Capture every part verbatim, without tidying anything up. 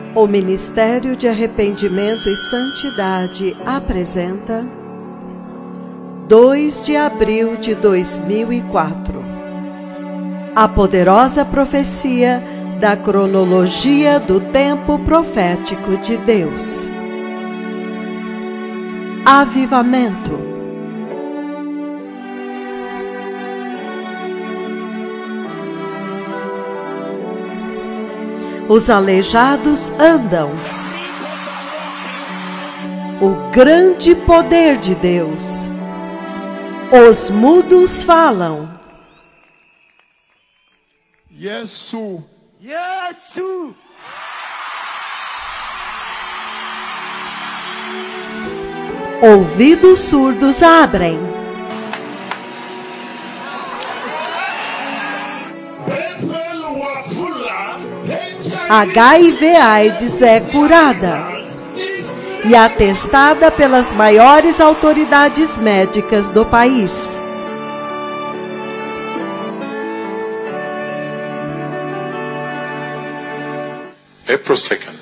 O Ministério de Arrependimento e Santidade apresenta dois de abril de dois mil e quatro. A poderosa profecia da cronologia do tempo profético de Deus. Avivamento. Os aleijados andam. O grande poder de Deus. Os mudos falam. Yesu. Yesu. Ouvidos surdos abrem. H I V AIDS é curada e atestada pelas maiores autoridades médicas do país. April second,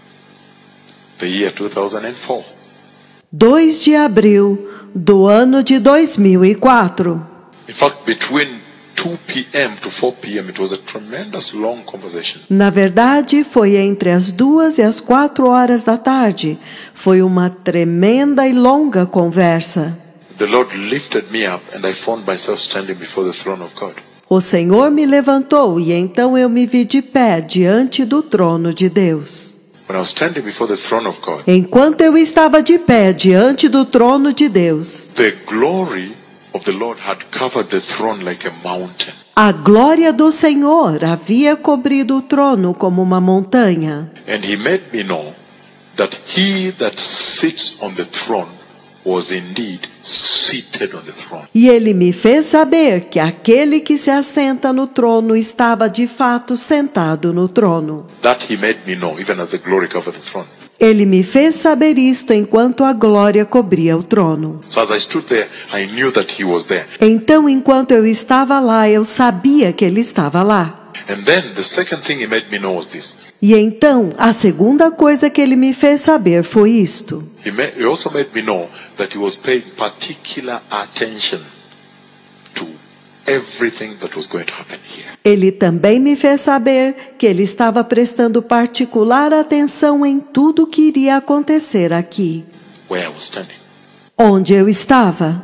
the year two thousand four. dois de abril do ano de dois mil e quatro. In fact, between two p m to four p m it was a tremendous long conversation. Na verdade, foi entre as duas e as quatro horas da tarde. Foi uma tremenda e longa conversa. The Lord lifted me up and I found myself standing before the throne of God. O Senhor me levantou e então eu me vi de pé diante do trono de Deus. When I was standing before the throne of God, Enquanto eu estava de pé diante do trono de Deus, the glory of the Lord had covered the throne like a mountain. a glória do Senhor havia cobrido o trono como uma montanha. And he made me know that he that sits on the throne was indeed seated on the throne. E ele me fez saber que aquele que se assenta no trono estava de fato sentado no trono. That he made me know, even as the glory covered the throne. Ele me fez saber isto enquanto a glória cobria o trono. So as I stood there, I knew that he was there. Então, enquanto eu estava lá, eu sabia que ele estava lá. And then the second thing he made me know was this. E então, a segunda coisa que ele me fez saber foi isto. He, ma- he also made me know that he was paying particular attention to everything that was going to happen here. Ele também me fez saber que ele estava prestando particular atenção em tudo que iria acontecer aqui, Where I was standing. onde eu estava.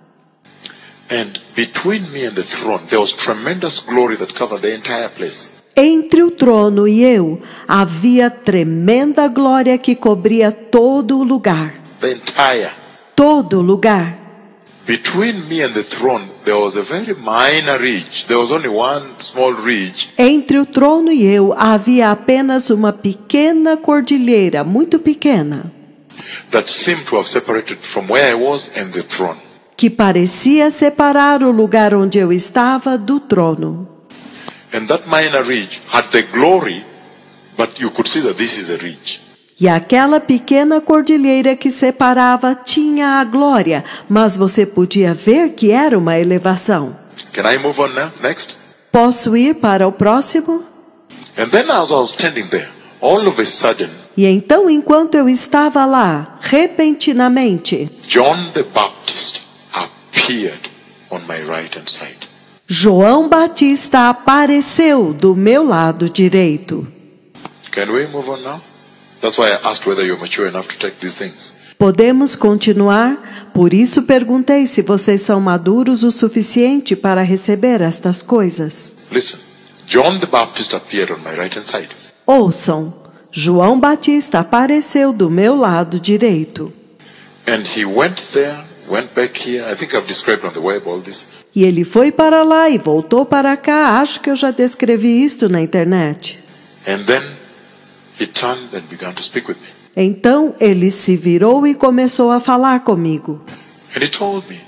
And between me and the throne, there was tremendous glory that covered the entire place. Entre o trono e eu, havia tremenda glória que cobria todo o lugar. The entire. Todo o lugar. Between me and the throne, there was a very minor ridge. There was only one small ridge. Entre o trono e eu, havia apenas uma pequena cordilheira, muito pequena, That seemed to have separated from where I was and the throne. que parecia separar o lugar onde eu estava do trono. And that minor ridge had the glory, but you could see that this is a ridge. E aquela pequena cordilheira que separava tinha a glória, mas você podia ver que era uma elevação. Can I move on now? Next. Posso ir para o próximo? And then as I was standing there, all of a sudden, E então, enquanto eu estava lá, repentinamente, John the Baptist appeared on my right hand side. João Batista apareceu do meu lado direito. Can we move on now? That's why I asked whether you're mature enough to take these things. Podemos continuar? Por isso perguntei se vocês são maduros o suficiente para receber estas coisas. Listen, John the Baptist appeared on my right hand side. Ouçam, João Batista apareceu do meu lado direito. And he went there, went back here. I think I've described on the web all this. E ele foi para lá e voltou para cá. Acho que eu já descrevi isto na internet. And then he turned and began to speak with me. Então ele se virou e começou a falar comigo. And he told me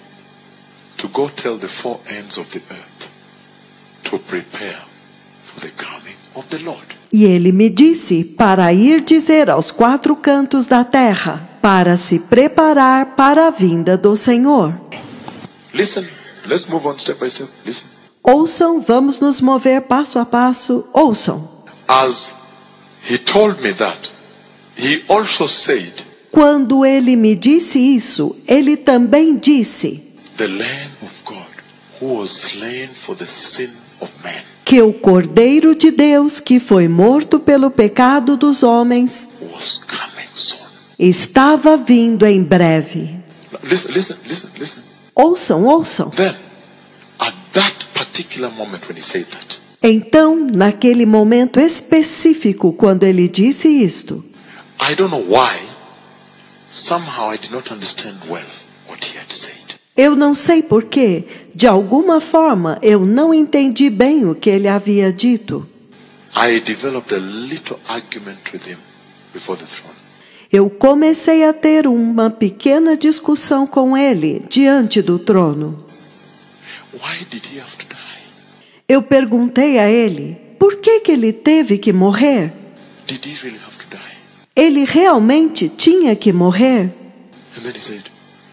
to go tell the four ends of the earth to prepare for the coming of the Lord. E ele me disse para ir dizer aos quatro cantos da terra, para se preparar para a vinda do Senhor. Listen, let's move on step by step. Listen. Ouçam, vamos nos mover passo a passo. Ouçam. As he told me that, he also said, Quando ele me disse isso, ele também disse the Lamb of God who was slain for the sin of man que o Cordeiro de Deus, que foi morto pelo pecado dos homens, was coming soon. estava vindo em breve. Listen, listen, listen, listen. Ouçam, ouçam. Then, at that particular moment when he said that, Então, naquele momento específico, quando ele disse isto, I don't know why, somehow I did not understand well what he had said. eu não sei porquê, de alguma forma eu não entendi bem o que ele havia dito. I developed a little argument with him before the throne. Eu comecei a ter uma pequena discussão com ele diante do trono. Why did he have to die? Eu perguntei a ele, por que que ele teve que morrer? Did he really have to die? Ele realmente tinha que morrer? And then he said,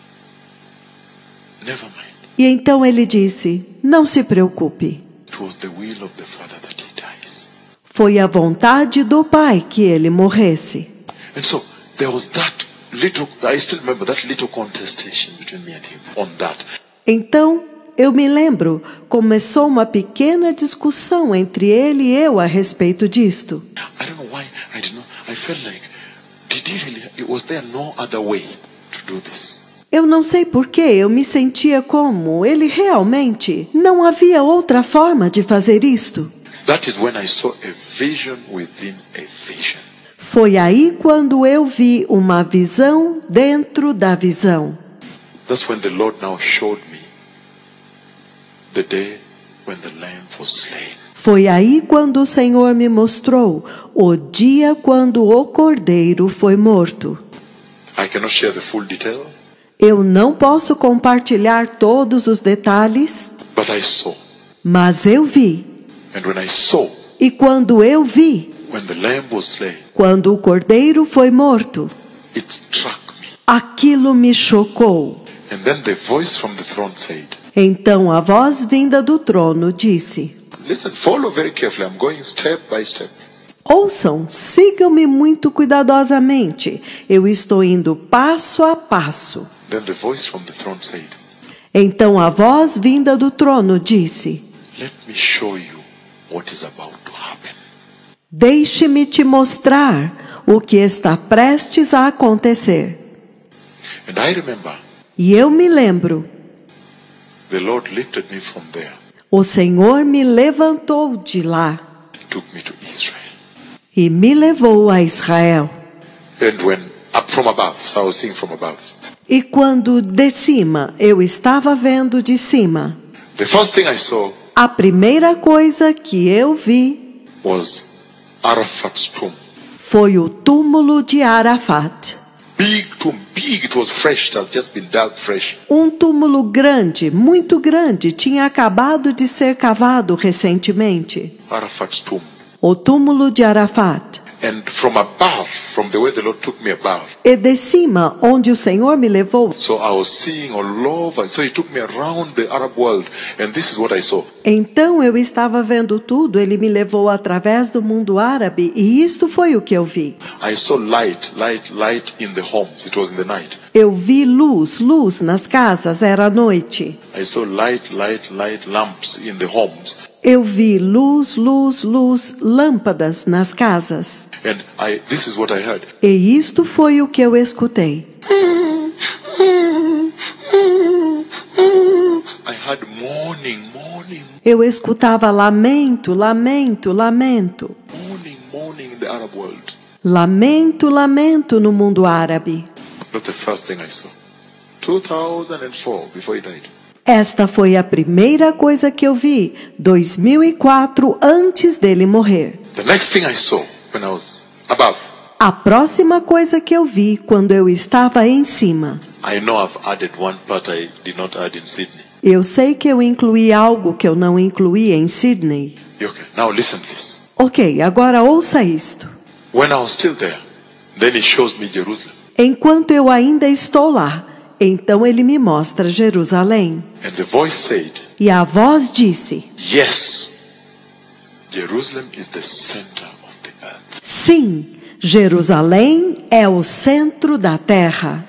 never mind. E então ele disse, não se preocupe. It was the will of the Father that he dies. Foi a vontade do Pai que ele morresse. And so there was that little, I still remember that little contestation between me and him on that. Então, eu me lembro, começou uma pequena discussão entre ele e eu a respeito disto. I don't know why I did not, I felt like, did he really, was there no other way to do this? Eu não sei porquê, eu me sentia como, ele realmente, não havia outra forma de fazer isto. That is when I saw a vision within a vision. Foi aí quando eu vi uma visão dentro da visão. That's when the Lord now showed me the day when the lamb was slain. Foi aí quando o Senhor me mostrou o dia quando o cordeiro foi morto. I cannot share the full detail, Eu não posso compartilhar todos os detalhes, but I saw. mas eu vi. And when I saw, E quando eu vi, when the lamb was slain, quando o cordeiro foi morto, it struck me. aquilo me chocou. And then the voice from the throne said, Então a voz vinda do trono disse, listen, follow very carefully. I'm going step by step. ouçam, sigam-me muito cuidadosamente. Eu estou indo passo a passo. Then the voice from the throne said, Então a voz vinda do trono disse, let me show you what is about to happen. deixe-me te mostrar o que está prestes a acontecer. And I remember E eu me lembro, the Lord lifted me from there o Senhor me levantou de lá and took me to Israel. e me levou a Israel. And when up from above, so I was seeing from above, E quando de cima eu estava vendo de cima, the first thing I saw a primeira coisa que eu vi was Arafat's tomb. foi o túmulo de Arafat. Big tomb, big. It was fresh. It had just been dug fresh. Um túmulo grande, muito grande, tinha acabado de ser cavado recentemente. Arafat's tomb. O túmulo de Arafat. And from above, from the way the Lord took me above, E de cima, onde o Senhor me levou, so I was seeing all over. So he took me around the Arab world, and this is what I saw. então eu estava vendo tudo, ele me levou através do mundo árabe, e isto foi o que eu vi. I saw light, light, light in the homes. It was in the night. Eu vi luz, luz nas casas, era noite. I saw light, light, light lamps in the homes. Eu vi luz, luz, luz, lâmpadas nas casas. And I, this is what I heard. E isto foi o que eu escutei. I heard mourning, mourning, Eu escutava lamento, lamento, lamento. mourning, mourning in the Arab world. Lamento, lamento no mundo árabe. That's the first thing I saw. two thousand four, before he died. Esta foi a primeira coisa que eu vi, dois mil e quatro, antes dele morrer. The next thing I saw when I was above, A próxima coisa que eu vi quando eu estava em cima. I know I've added one part I did not add in Sydney. Eu sei que eu incluí algo que eu não incluí em Sydney. Okay, now listen to this. Ok, agora ouça isto. When I was still there, then he shows me Jerusalem. Enquanto eu ainda estou lá, então ele me mostra Jerusalém. And the voice said, E a voz disse, yes, Jerusalem is the center of the earth. sim, Jerusalém é o centro da terra.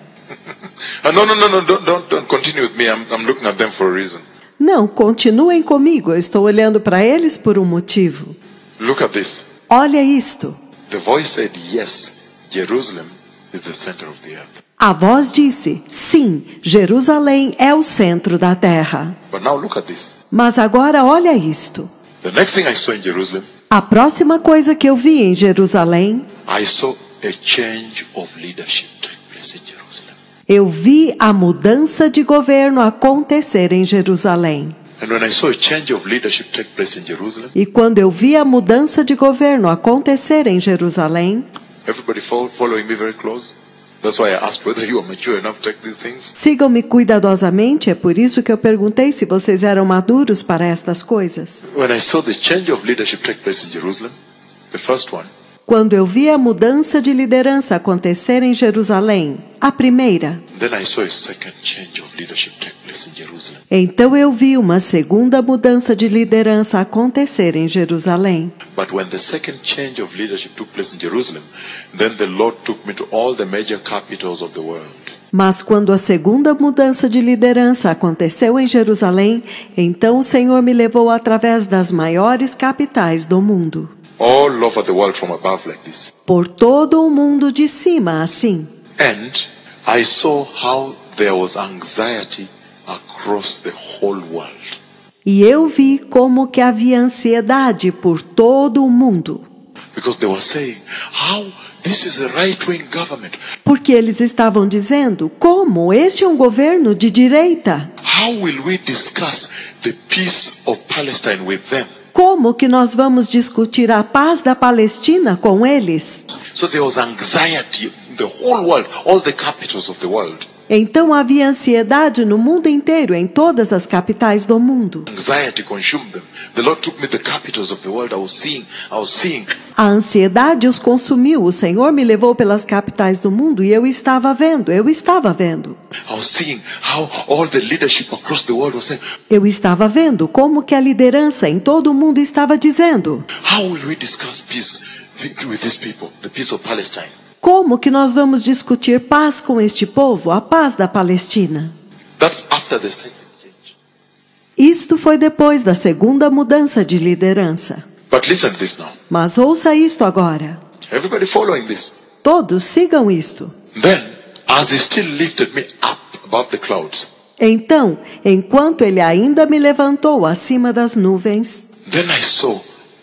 Uh, no, no, no, no, don't, don't, don't continue with me. I'm, I'm looking at them for a reason. Não, continuem comigo, eu estou olhando para eles por um motivo. Look at this. Olha isto. The voice said, yes, Jerusalem is the center of the earth. A voz disse, sim, Jerusalém é o centro da terra. But now look at this. Mas agora olha isto. The next thing I saw in Jerusalem, A próxima coisa que eu vi em Jerusalém, I saw a change of leadership take place in Jerusalem. eu vi a mudança de governo acontecer em Jerusalém. And when I saw a change of leadership take place in Jerusalem, E quando eu vi a mudança de governo acontecer em Jerusalém, everybody follow, following me very close. That's why I asked whether you are mature enough to take these things. sigam-me cuidadosamente, é por isso que eu perguntei se vocês eram maduros para estas coisas. When I saw the change of leadership take place in Jerusalem, the first one, Quando eu vi a mudança de liderança acontecer em Jerusalém, a primeira, then I saw a second change of leadership take place in Jerusalem. então eu vi uma segunda mudança de liderança acontecer em Jerusalém. But when the second change of leadership took place in Jerusalem, then the Lord took me to all the major capitals of the world. Mas quando a segunda mudança de liderança aconteceu em Jerusalém, então o Senhor me levou através das maiores capitais do mundo. All over the world from above like this. Por todo o mundo de cima, assim. And I saw how there was anxiety across the whole world. E eu vi como que havia ansiedade por todo o mundo. Because they were saying, how this is a right-wing government. Porque eles estavam dizendo, como este é um governo de direita? How will we discuss the peace of Palestine with them? Como que nós vamos discutir a paz da Palestina com eles? So there was anxiety in the whole world, all the capitals of the world. Então havia ansiedade no mundo inteiro, em todas as capitais do mundo. Anxiety consumed them. The Lord took me to the capitals of the world. I was seeing, I was seeing. A ansiedade os consumiu. O Senhor me levou pelas capitais do mundo e eu estava vendo, eu estava vendo. I was seeing how all the leadership across the world was saying, Eu estava vendo como que a liderança em todo o mundo estava dizendo, how will we discuss peace with these people, the peace of Palestine? como que nós vamos discutir paz com este povo, a paz da Palestina? That's after the second change. Isto foi depois da segunda mudança de liderança. But listen to this now. Mas ouça isto agora. Everybody following this. Todos sigam isto. Then, as he still lifted me up above the clouds, Então, enquanto ele ainda me levantou acima das nuvens, then I saw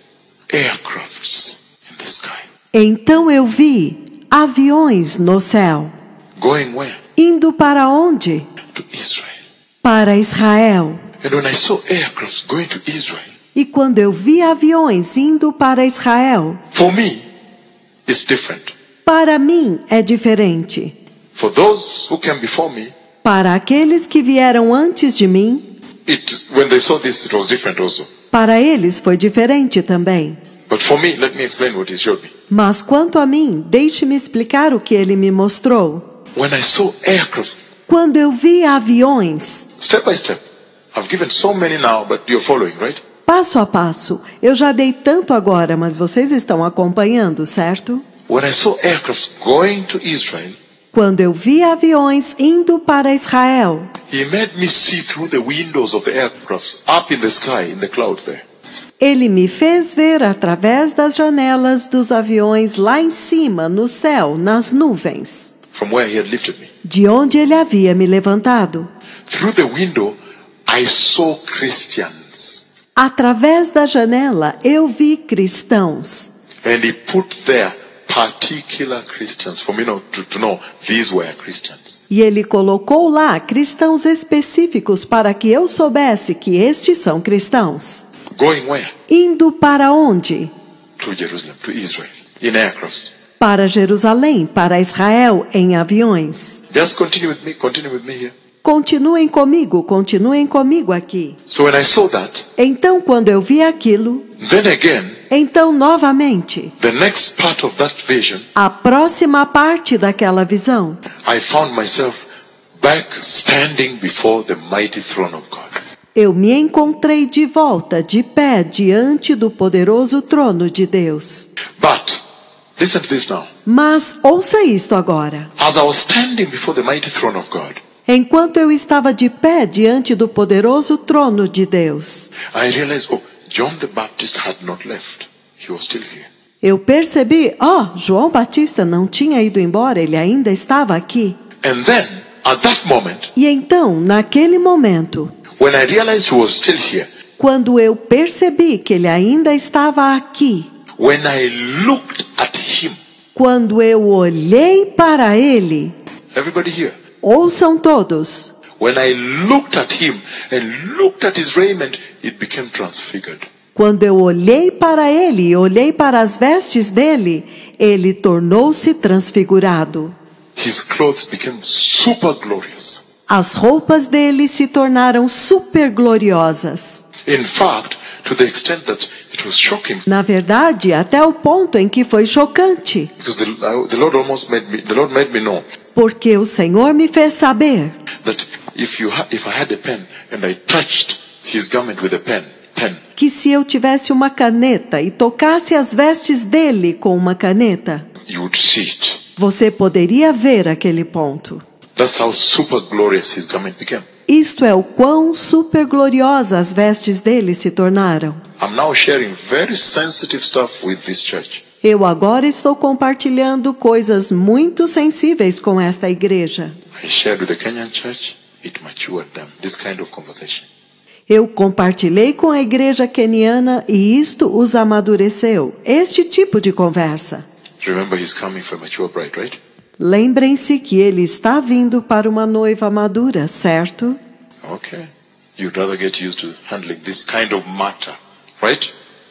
aircrafts in the sky. então eu vi aviões no céu. Going where? Indo para onde? To Israel. Para Israel. And when I saw aircrafts going to Israel, E quando eu vi aviões indo para Israel, for me, it's different. para mim é diferente. For those who came before me, Para aqueles que vieram antes de mim, it when they saw this, it was different also. para eles foi diferente também. But for me, let me explain what he showed me. Mas quanto a mim, deixe-me explicar o que ele me mostrou. When I saw aircrafts, Quando eu vi aviões, step by step, I've given so many now, but you're following, right? passo a passo, eu já dei tanto agora, mas vocês estão acompanhando, certo? When I saw aircrafts going to Israel, Quando eu vi aviões indo para Israel, he made me see through the windows of the aircrafts up in the sky, in the clouds there. ele me fez ver através das janelas dos aviões lá em cima, no céu, nas nuvens, From where he had lifted me. de onde ele havia me levantado. Through the window, I saw Christians. Através da janela, eu vi cristãos. And he put there particular Christians for me know, to, to know these were Christians. E ele colocou lá cristãos específicos para que eu soubesse que estes são cristãos. Going where? Indo para onde? To Jerusalem, to Israel, in aircrafts. Para Jerusalém, para Israel, em aviões. Just continue with me, continue with me here. Continuem comigo, continuem comigo aqui. So when I saw that, Então, quando eu vi aquilo, then again, então novamente, the next part of that vision, a próxima parte daquela visão, I found myself back standing before the mighty throne of God. eu me encontrei de volta, de pé, diante do poderoso trono de Deus. But Listen to this now. Mas ouça isto agora. As I was standing before the mighty throne of God, Enquanto eu estava de pé diante do poderoso trono de Deus, I realized, oh, John the Baptist had not left. He was still here. eu percebi, ó, oh, João Batista não tinha ido embora, ele ainda estava aqui. And then, at that moment, E então, naquele momento, when I realized he was still here, quando eu percebi que ele ainda estava aqui, when I looked at him, quando eu olhei para ele, everybody here, ouçam todos, when I looked at him and looked at his raiment, it became transfigured. quando eu olhei para ele e olhei para as vestes dele, ele tornou-se transfigurado. His clothes became super glorious. As roupas dele se tornaram super gloriosas. In fact, to the extent that it was shocking, Na verdade, até o ponto em que foi chocante, because the, the Lord almost made me, the Lord made me know porque o Senhor me fez saber that if you ha, if I had a pen and I touched his garment with a pen, pen, que se eu tivesse uma caneta e tocasse as vestes dele com uma caneta, you would see it. você poderia ver aquele ponto. That's how super glorious his garment became. Isto é o quão super gloriosas as vestes dele se tornaram. I'm now sharing very sensitive stuff with this church. Eu agora estou compartilhando coisas muito sensíveis com esta igreja. I shared with the Kenyan church, it matured them, this kind of conversation. Eu compartilhei com a igreja queniana e isto os amadureceu. Este tipo de conversa. Remember, he's coming for a mature bride, right? Lembrem-se que ele está vindo para uma noiva madura, certo? Okay. You'd rather get used to handling this kind of matter, right?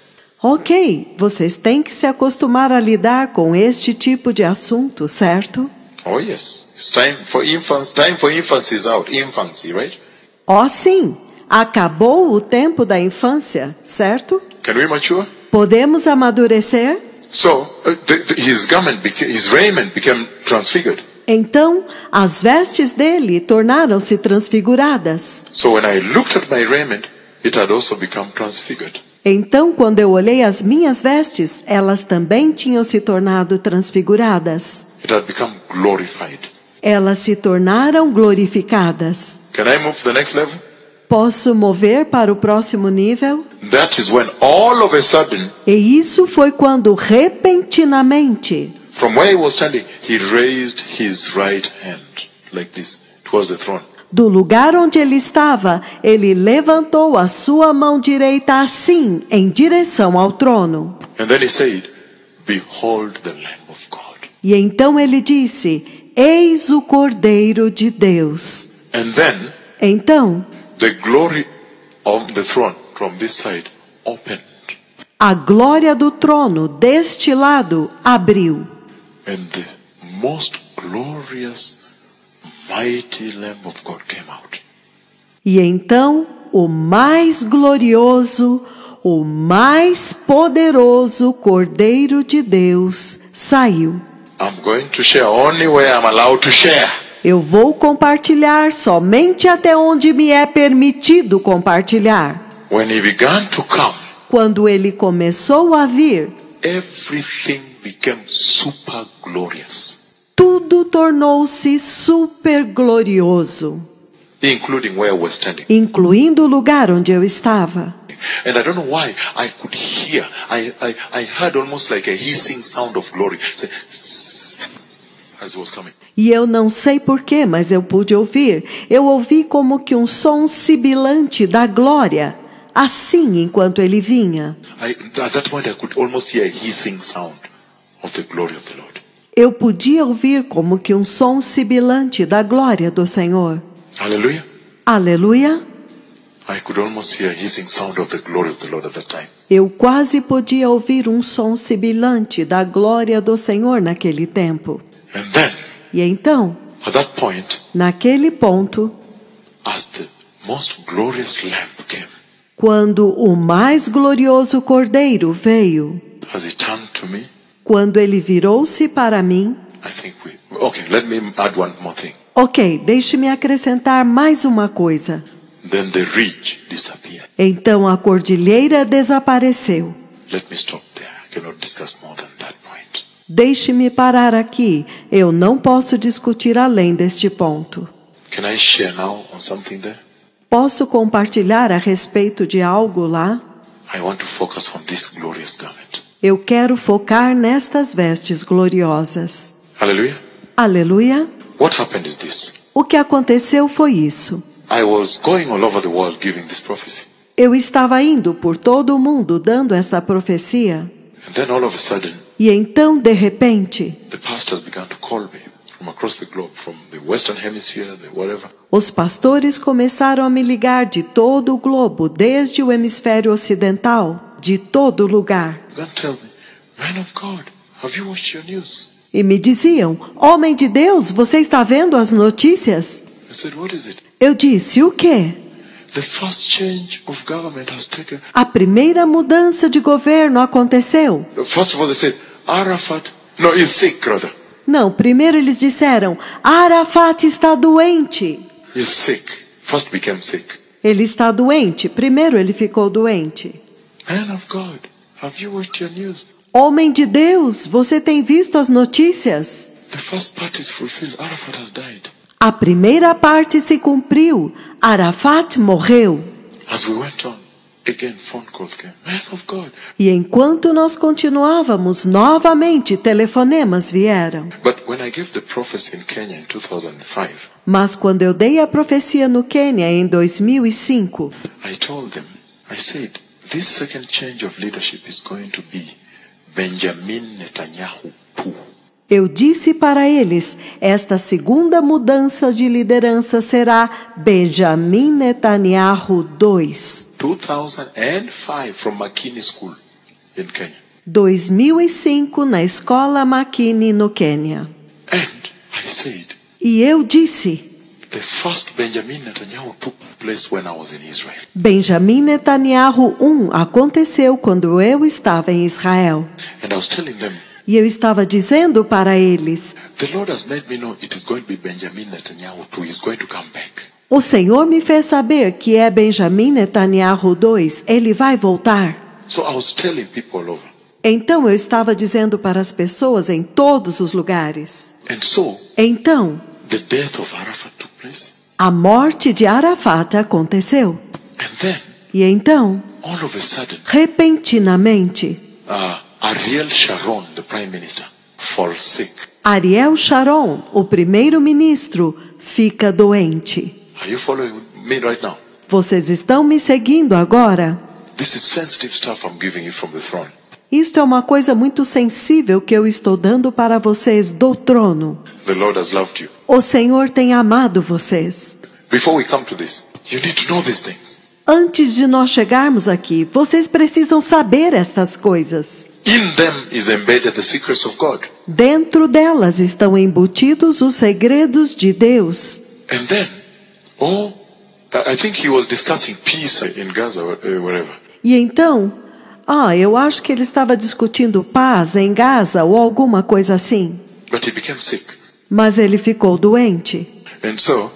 Ok, vocês têm que se acostumar a lidar com este tipo de assunto, certo? Oh yes. It's time for infants. Time for infancy is out. Infancy, right? Oh, sim, acabou o tempo da infância, certo? Can we mature? Podemos amadurecer? So uh, the, the, his garment, became, his raiment became transfigured. Então, as vestes dele tornaram-se transfiguradas. So when I looked at my raiment, it had also become transfigured. Então, quando eu olhei as minhas vestes, elas também tinham se tornado transfiguradas. It had become glorified. Elas se tornaram glorificadas. Can I move to the next level? Posso mover para o próximo nível? That is when all of a sudden, E isso foi quando, repentinamente, from where he was standing, he raised his right hand like this towards the throne. do lugar onde ele estava, ele levantou a sua mão direita assim, em direção ao trono. And then he said, "Behold the Lamb of God." E então ele disse, eis o Cordeiro de Deus. And then Então, the glory of the throne from this side opened. a glória do trono deste lado abriu. And the most glorious, mighty Lamb of God came out. E então, o mais glorioso, o mais poderoso Cordeiro de Deus saiu. I'm going to share only where I'm allowed to share. Eu vou compartilhar somente até onde me é permitido compartilhar. When he began to come, Quando ele começou a vir, everything became super glorious, tudo tornou-se super glorioso, including where we're standing. incluindo o lugar onde eu estava. And I don't know why I could hear, I, I, I heard almost like a hissing sound of glory as he was coming. E eu não sei porquê, mas eu pude ouvir. Eu ouvi como que um som sibilante da glória, assim enquanto ele vinha. I, at that point I could almost hear a hissing sound of the glory of the Lord. Eu podia ouvir como que um som sibilante da glória do Senhor. Hallelujah. Aleluia! I could almost hear a hissing sound of the glory of the Lord at that time. Eu quase podia ouvir um som sibilante da glória do Senhor naquele tempo. And then, E então, at that point, naquele ponto, as the most glorious Lamb came, quando o mais glorioso Cordeiro veio, as he turned to me, quando ele virou-se para mim, I think we... Okay, let me add one more thing. ok, deixe-me acrescentar mais uma coisa. Then the ridge disappeared. Então a cordilheira desapareceu. Let me stop there. I cannot discuss more than that point. Deixe-me parar aqui. Eu não posso discutir além deste ponto. Can I share now on something there? Posso compartilhar a respeito de algo lá? I want to focus on this glorious garment. Eu quero focar nestas vestes gloriosas. Hallelujah. Aleluia. What happened is this. O que aconteceu foi isso. I was going all over the world giving this prophecy. Eu estava indo por todo o mundo dando esta profecia. And then all of a sudden, E então, de repente, the pastors began to call me from across the globe, from the Western Hemisphere, the whatever. os pastores começaram a me ligar de todo o globo, desde o hemisfério ocidental, de todo lugar. Began to tell me, man of God, have you watched your news? E me diziam, homem de Deus, você está vendo as notícias? I said, what is it? Eu disse, o quê? The first change of government has taken. A primeira mudança de governo aconteceu. First of all, they said, Arafat, no, he's sick, rather. Não, primeiro eles disseram, Arafat está doente. He's sick. First became sick. Ele está doente. Primeiro ele ficou doente. Man of God, have you watched your news? Homem de Deus, você tem visto as notícias? The first part is fulfilled. Arafat has died. A primeira parte se cumpriu. Arafat morreu. As we went on, again phone calls came. Man of God. E enquanto nós continuávamos, novamente telefonemas vieram. But when I gave the prophecy in Kenya in two thousand five, Mas quando eu dei a profecia no Quênia em dois mil e cinco, I told them, I said, this second change of leadership is going to be Benjamin Netanyahu two. eu disse para eles, esta segunda mudança de liderança será Benjamin Netanyahu dois. two thousand five from McKinney School in Kenya. dois mil e cinco na escola McKinney no Quênia. And I said, E eu disse, the first Benjamin Netanyahu took place when I was in Israel. Benjamin Netanyahu um aconteceu quando eu estava em Israel. And I was telling them, E eu estava dizendo para eles, the Lord has made me know it is going to be Benjamin Netanyahu two. He's going to come back. o Senhor me fez saber que é Benjamin Netanyahu dois, ele vai voltar. So I was telling people all over. Então eu estava dizendo para as pessoas em todos os lugares. And so, Então, the death of Arafat took place. a morte de Arafat aconteceu. And then, E então, all of a sudden, repentinamente, uh, Ariel Sharon, the prime minister, falls sick. Ariel Sharon, o primeiro-ministro, fica doente. Are you following me right now? Vocês estão me seguindo agora? This is sensitive stuff I'm giving you from the throne. Isto é uma coisa muito sensível que eu estou dando para vocês do trono. The Lord has loved you. O Senhor tem amado vocês. Before we come to this, you need to know these things. Antes de nós chegarmos aqui, vocês precisam saber estas coisas. In them is embedded the secrets of God. Dentro delas estão embutidos os segredos de Deus. And then, oh, I think he was discussing peace in Gaza or uh, wherever. E então, ah, eu acho que ele estava discutindo paz em Gaza ou alguma coisa assim. But he became sick. Mas ele ficou doente. And so,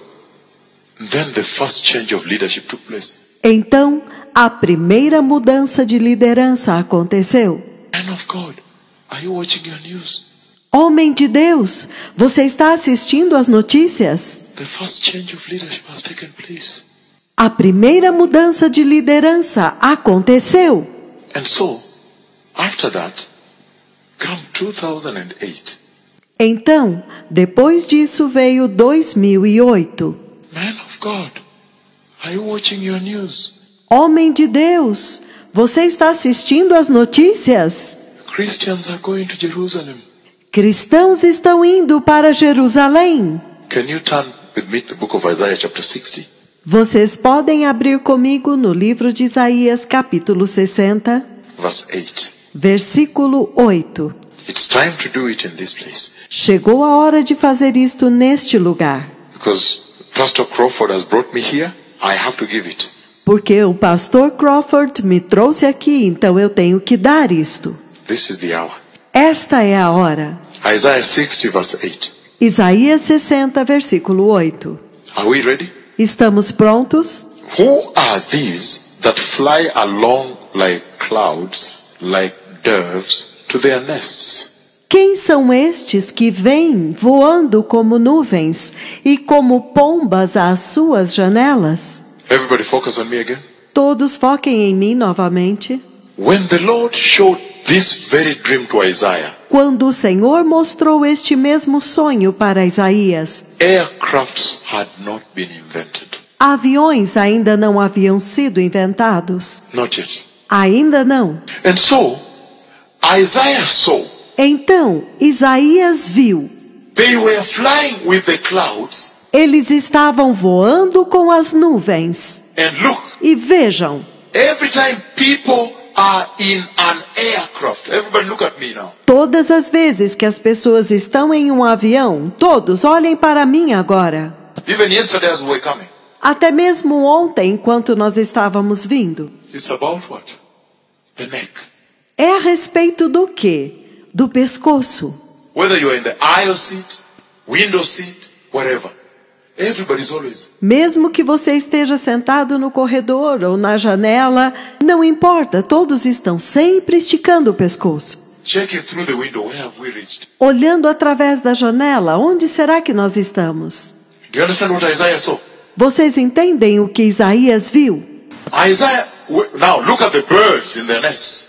then the first change of leadership took place. Então, a primeira mudança de liderança aconteceu. Man of God, are you watching your news? Homem de Deus, você está assistindo às notícias? The first change of leadership has taken place. A primeira mudança de liderança aconteceu. And so, after that, come two thousand eight. Então, depois disso veio dois mil e oito. Man of God, are you watching your news? Homem de Deus, você está assistindo às notícias? Christians are going to Jerusalem. Cristãos estão indo para Jerusalém. Can you turn with me to the book of Isaiah chapter sixty? Vocês podem abrir comigo no livro de Isaías, capítulo sessenta, Verse eight. versículo oito. It's time to do it in this place. Chegou a hora de fazer isto neste lugar, Because Pastor Crawford has brought me here, I have to give it. porque o pastor Crawford me trouxe aqui, então eu tenho que dar isto. This is the hour. Esta é a hora. Isaiah sixty verse eight. Isaías sessenta, versículo oito. Are we ready? Estamos prontos? Who are these that fly along like clouds, like doves, to their nests? Quem são estes que vêm voando como nuvens e como pombas às suas janelas? Everybody focus on me again. Todos foquem em mim novamente. When the Lord showed this very dream to Isaiah, Quando o Senhor mostrou este mesmo sonho para Isaías, aircrafts had not been invented. aviões ainda não haviam sido inventados. Not yet. Ainda não. And so, Isaiah saw Então, Isaías viu. they were flying with the clouds. Eles estavam voando com as nuvens. And look, E vejam, every time people are in an aircraft, everybody look at me now. todas as vezes que as pessoas estão em um avião, todos olhem para mim agora. Even yesterday as we were coming. Até mesmo ontem, enquanto nós estávamos vindo. It's about what? The neck. É a respeito do quê? Do pescoço. Whether you're in the aisle seat, window seat, whatever. Everybody's always. Mesmo que você esteja sentado no corredor ou na janela, não importa, todos estão sempre esticando o pescoço. Checking through the window, where have we reached? Olhando através da janela, onde será que nós estamos? Do you understand what Isaiah saw? Vocês entendem o que Isaías viu? Isaiah, now look at the birds in their nests.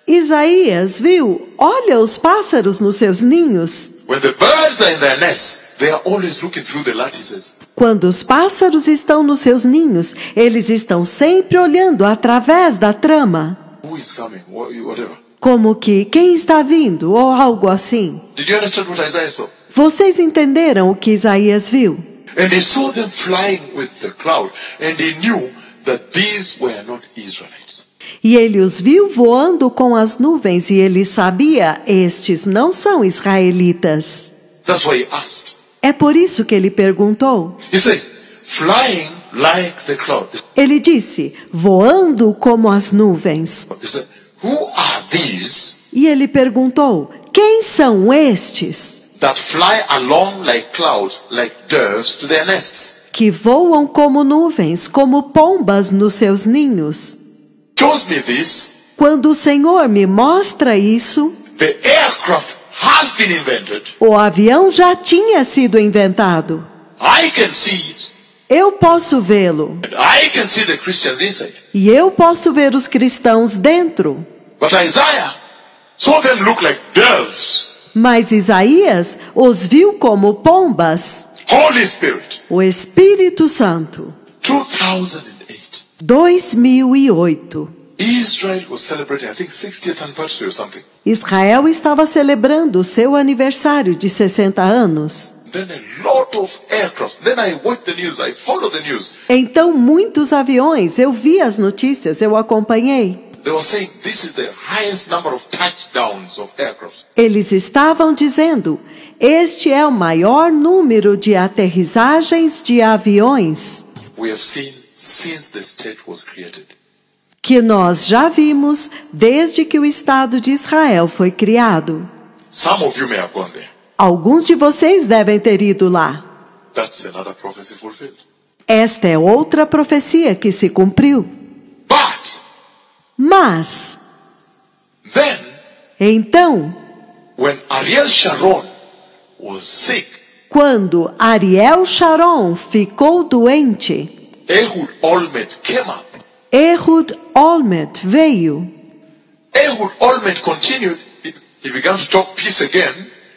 Isaías viu, olha os pássaros nos seus ninhos. When the birds are in their nests, they are always looking through the lattices. Quando os pássaros estão nos seus ninhos, eles estão sempre olhando através da trama. Who is coming? What- Whatever. Como que quem está vindo ou algo assim. Did you understand what Isaiah saw? Vocês entenderam o que Isaías viu? And he saw them flying with the cloud, and he knew that these were not Israelites. E ele os viu voando com as nuvens e ele sabia, estes não são israelitas. That's why he asked. É por isso que ele perguntou. He said, flying like the cloud. Ele disse, voando como as nuvens. He said, who are these E ele perguntou, quem são estes that fly along like clouds, like doves to their nests? que voam como nuvens, como pombas nos seus ninhos? Shows me this. Quando o Senhor me mostra isso, The aircraft has been invented. o avião já tinha sido inventado. I can see it. Eu posso vê-lo. And I can see the Christians inside. E eu posso ver os cristãos dentro. But Isaiah saw them look like doves. Mas Isaías os viu como pombas. Holy Spirit. O Espírito Santo. two thousand eight. dois mil e oito. Israel was celebrating, I think, sixtieth anniversary or something. Israel estava celebrando o seu aniversário de sessenta anos. Then a lot of aircraft. Then I watched the news. I followed the news. Então, muitos aviões, eu vi as notícias, eu acompanhei. They were saying this is the highest number of touchdowns of aircraft. Eles estavam dizendo, este é o maior número de aterrissagens de aviões We have seen since the state was created. que nós já vimos desde que o Estado de Israel foi criado. Some of you may have gone there. Alguns de vocês devem ter ido lá. That's another prophecy fulfilled. Esta é outra profecia que se cumpriu. But Mas, then, então, when Ariel Sharon was sick, quando Ariel Sharon ficou doente, Ehud Olmert came up. Ehud Olmert veio. Ehud Olmert continued. He, he began to talk peace again.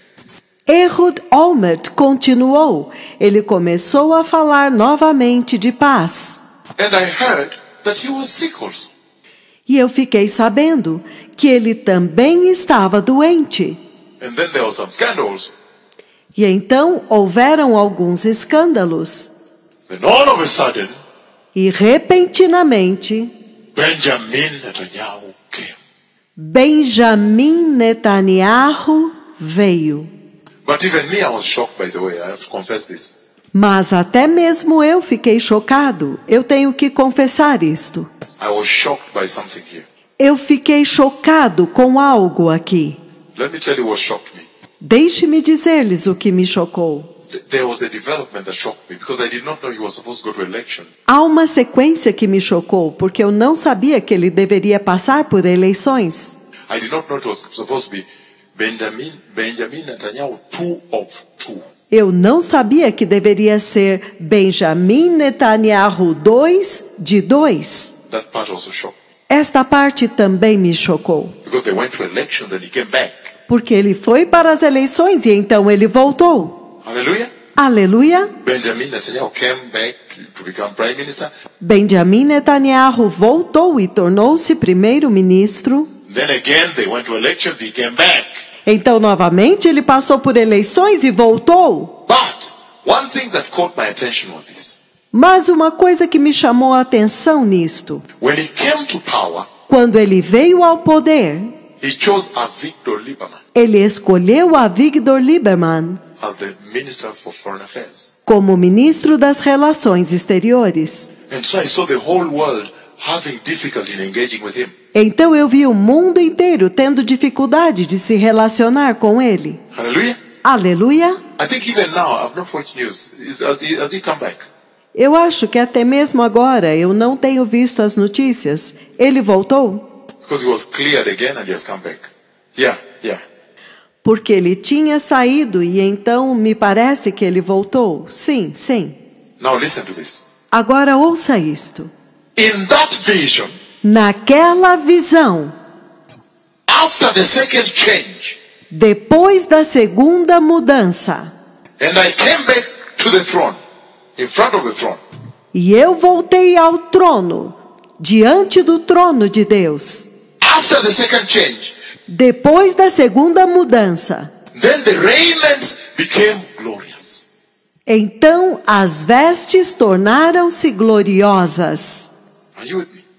Ehud Olmert continuou. Ele começou a falar novamente de paz. And I heard that he was sick also. E eu fiquei sabendo que ele também estava doente. And then there was some scandals. E então houveram alguns escândalos. Then all of a sudden, E repentinamente, Benjamin Netanyahu came. Benjamin Netanyahu veio. But even me, I was shocked, by the way. I have to confess this. Mas até mesmo eu fiquei chocado. Eu tenho que confessar isto. I was shocked by something here. Eu fiquei chocado com algo aqui. Let me tell you what shocked me. Deixe-me dizer-lhes o que me chocou. Th- There was a development that shocked me because I did not know he was supposed to go to election. Há uma sequência que me chocou, porque eu não sabia que ele deveria passar por eleições. I did not know it was supposed to be Benjamin, Benjamin Netanyahu, two of two. Eu não sabia que deveria ser Benjamin Netanyahu dois de dois. That part also shocked me. Esta parte também me chocou. Because they went to election, then he came back. Porque ele foi para as eleições e então ele voltou. Hallelujah. Aleluia. Benjamin Netanyahu came back to, to become prime minister. Benjamin Netanyahu voltou e tornou-se primeiro-ministro. Then again they went to elections, he came back. Então, novamente, ele passou por eleições e voltou. But one thing that caught my attention was this. Mas uma coisa que me chamou a atenção nisto, When he came to power, quando ele veio ao poder, he chose Avigdor Lieberman ele escolheu Avigdor Lieberman as the Minister for Foreign Affairs. como ministro das Relações Exteriores. And so I saw the whole world having difficulty in engaging with him. Então eu vi o mundo inteiro tendo dificuldade de se relacionar com ele. Hallelujah. Aleluia! I think even now, I've not watched news. Is, has, he, has he come back? Eu acho que até mesmo agora eu não tenho visto as notícias. Ele voltou? Because he was cleared again and he has come back. Yeah, yeah. Porque ele tinha saído e então me parece que ele voltou. Sim, sim. Now listen to this. Agora ouça isto. In that vision, Naquela visão, after the second change, depois da segunda mudança, and I came back to the throne, in front of the throne, e eu voltei ao trono, diante do trono de Deus, after the second change, depois da segunda mudança, then the raiments became glorious. então as vestes tornaram-se gloriosas. Are you with me?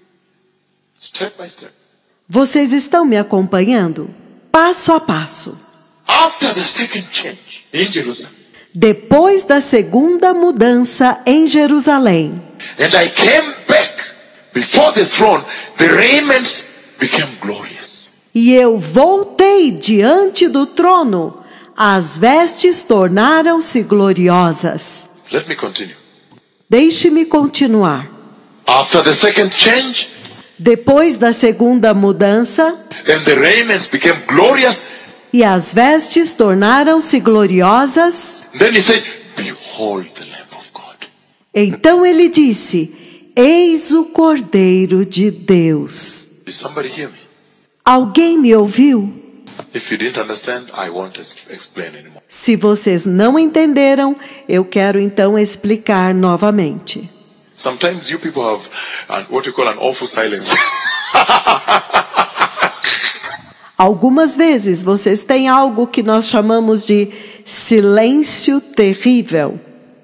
Step by step. Vocês estão me acompanhando? Passo a passo. After the second change in Jerusalem, Depois da segunda mudança em Jerusalém, and I came back before the throne, the raiments became glorious. e eu voltei diante do trono, as vestes tornaram-se gloriosas. Let me continue. Deixe-me continuar. After the second change, Depois da segunda mudança, and the raiments became glorious, e as vestes tornaram-se gloriosas, then he said, behold the Lamb of God. então ele disse: Eis o Cordeiro de Deus. Did somebody hear me? Alguém me ouviu? If you didn't understand, I won't ex- explain anymore. Se vocês não entenderam, eu quero então explicar novamente. Sometimes you people have an, what you call an awful silence. Algumas vezes vocês têm algo que nós chamamos de silêncio terrível.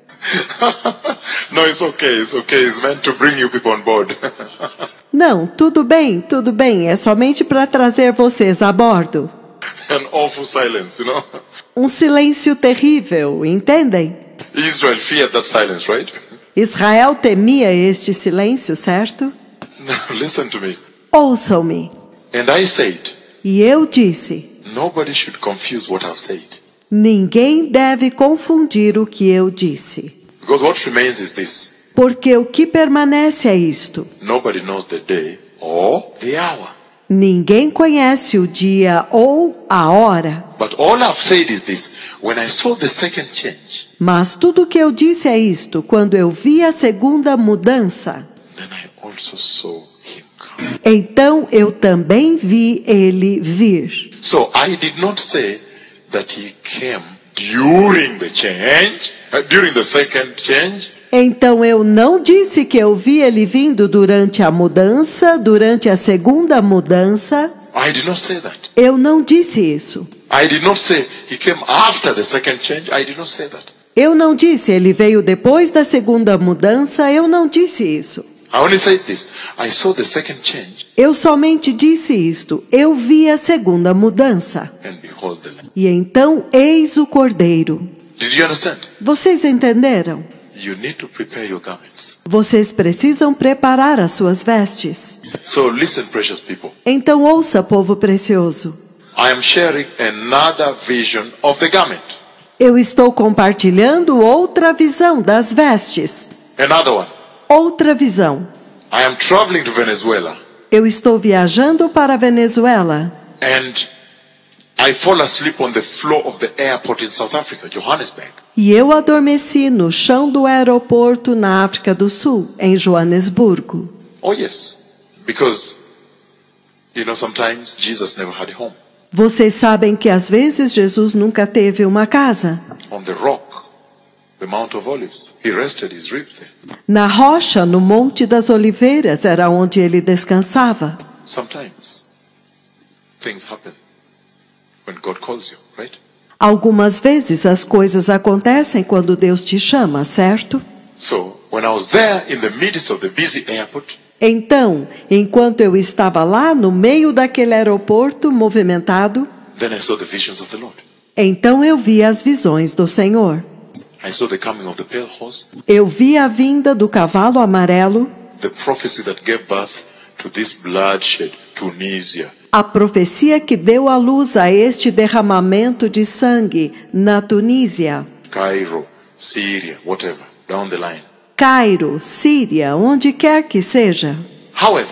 No, it's okay, it's okay. It's meant to bring you people on board. Não, tudo bem, tudo bem, é somente para trazer vocês a bordo. An awful silence, you know. Um silêncio terrível, entendem? Israel feared that silence, right? Israel temia este silêncio, certo? Now listen to me. Ouçam-me. And I said, E eu disse: nobody should confuse what I've said. ninguém deve confundir o que eu disse. Because what remains is this. Porque o que permanece é isto. Nobody knows the day or the hour. Ninguém conhece o dia ou a hora. But all I've said is this. When I saw the second change, Mas tudo o que eu disse é isto. Quando eu vi a segunda mudança, then I also saw him come. então eu também vi ele vir. So I did not say that he came during the change, uh, during the second change. Então eu não disse que eu vi ele vindo durante a mudança, durante a segunda mudança. I did not say that. Eu não disse isso. I did not say he came after the second change. I did not say that. Eu não disse ele veio depois da segunda mudança. Eu não disse isso. I only said this. I saw the second change, Eu somente disse isto. Eu vi a segunda mudança. and behold the Lamb. E então eis o Cordeiro. Did you understand? Vocês entenderam? You need to prepare your garments. Vocês precisam preparar as suas vestes. So listen, precious people. Então ouça, povo precioso. I am sharing another vision of the garment. Eu estou compartilhando outra visão das vestes. Another one. Outra visão. I am traveling to Venezuela, Eu estou viajando para a Venezuela. and I fall asleep on the floor of the airport in South Africa, Johannesburg. E eu adormeci no chão do aeroporto na África do Sul, em Joanesburgo. Oh yes, because, you know, sometimes Jesus never had a home. Vocês sabem que às vezes Jesus nunca teve uma casa. On the rock, the Mount of Olives, he rested his ribs there. Na rocha, no Monte das Oliveiras, era onde ele descansava. Sometimes things happen when God calls you, right? Algumas vezes as coisas acontecem quando Deus te chama, certo? So, when I was there in the midst of the busy airport, Então, enquanto eu estava lá no meio daquele aeroporto movimentado, then I saw the visions of the Lord. então eu vi as visões do Senhor. I saw the coming of the pale horse, Eu vi a vinda do cavalo amarelo, the prophecy that gave birth to this bloodshed, Tunisia. a profecia que deu à luz a este derramamento de sangue na Tunísia, Cairo, Syria, whatever, down the line. Cairo, Síria, onde quer que seja. However,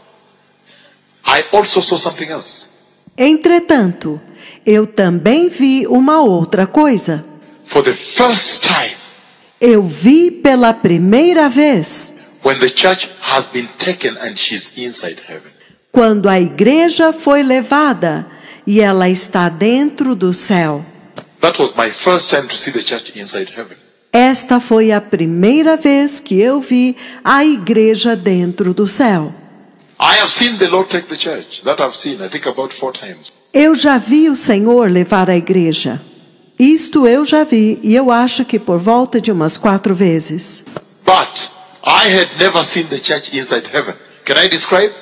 I also saw something else. Entretanto, eu também vi uma outra coisa. For the first time, Eu vi pela primeira vez, when the church has been taken and she's inside heaven. quando a igreja foi levada e ela está dentro do céu. That was my first time to see the church inside heaven. Esta foi a primeira vez que eu vi a igreja dentro do céu. I have seen the Lord take the church. That I've seen, I think about four times. Eu já vi o Senhor levar a igreja. Isto eu já vi, e eu acho que por volta de umas quatro vezes. But I had never seen the church inside heaven. Can I describe?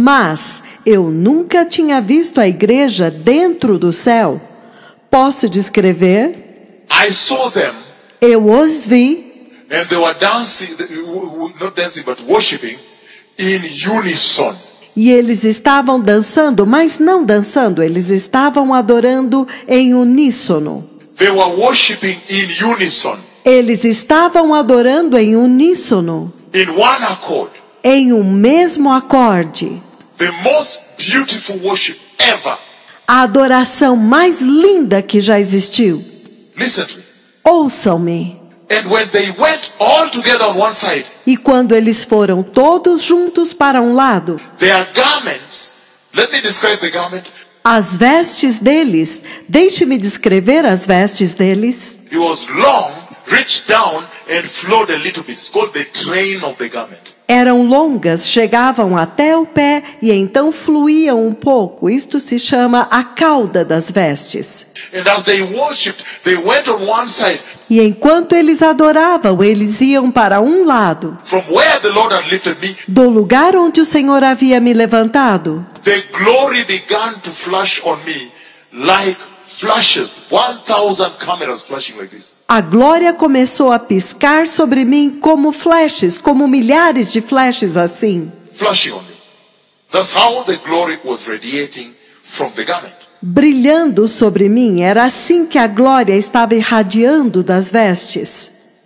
Mas eu nunca tinha visto a igreja dentro do céu. Posso descrever? I saw them Eu os vi, and they were dancing, not dancing, but worshiping in unison. e eles estavam dançando, mas não dançando, eles estavam adorando em uníssono. They were worshiping in unison, Eles estavam adorando em uníssono, in one accord. em um mesmo acorde. The most beautiful worship ever. A adoração mais linda que já existiu. Listen to me. Ouçam-me. And when they went all together on one side, E quando eles foram todos juntos para um lado, their garments, let me describe the garment. as vestes deles, deixe-me descrever as vestes deles. It was long, reached down and flowed a little bit. It's called the train of the garment. Eram longas, chegavam até o pé e então fluíam um pouco. Isto se chama a cauda das vestes. And as they worshipped, they went on one side. E enquanto eles adoravam, eles iam para um lado, From where the Lord had lifted me, do lugar onde o Senhor havia me levantado. the glory began to flash on me like flashes. One thousand cameras flashing like this. A glória começou a piscar sobre mim como flashes, como milhares de flashes assim. Flashing on me. That's how the glory was radiating from the garment. Brilhando sobre mim, era assim que a glória estava irradiando das vestes.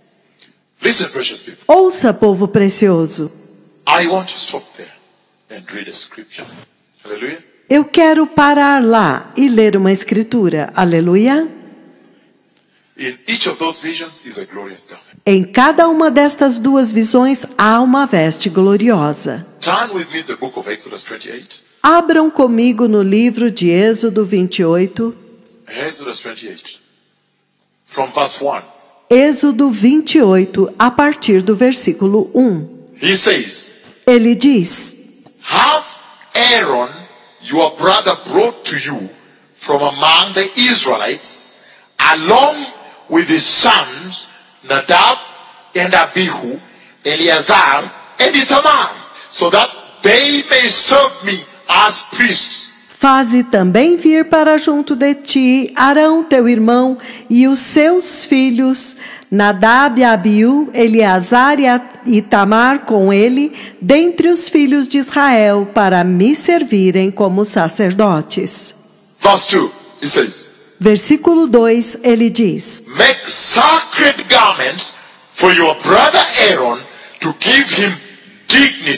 Listen, precious people. Ouça, povo precioso. I want to stop there and read a scripture. Hallelujah. Eu quero parar lá e ler uma escritura. Aleluia. In each of those visions is a glorious garment. Em cada uma destas duas visões há uma veste gloriosa. Turn with me the book of Exodus twenty-eight. Abram comigo no livro de Êxodo vinte e oito. Exodus twenty-eight. From verse one. Êxodo vinte e oito, a partir do versículo um. He says, Ele diz: have Aaron, your brother, brought to you from among the Israelites, along with his sons, Nadab and Abihu, Eleazar and Ithamar, so that they may serve me as priests. Faze também vir para junto de ti Arão, teu irmão, e os seus filhos, Nadab, Abiú, Eleazar e Itamar com ele, dentre os filhos de Israel, para me servirem como sacerdotes. Verse two, he says, Versículo dois, ele diz: make sacred garments for your brother Aaron to give him dignity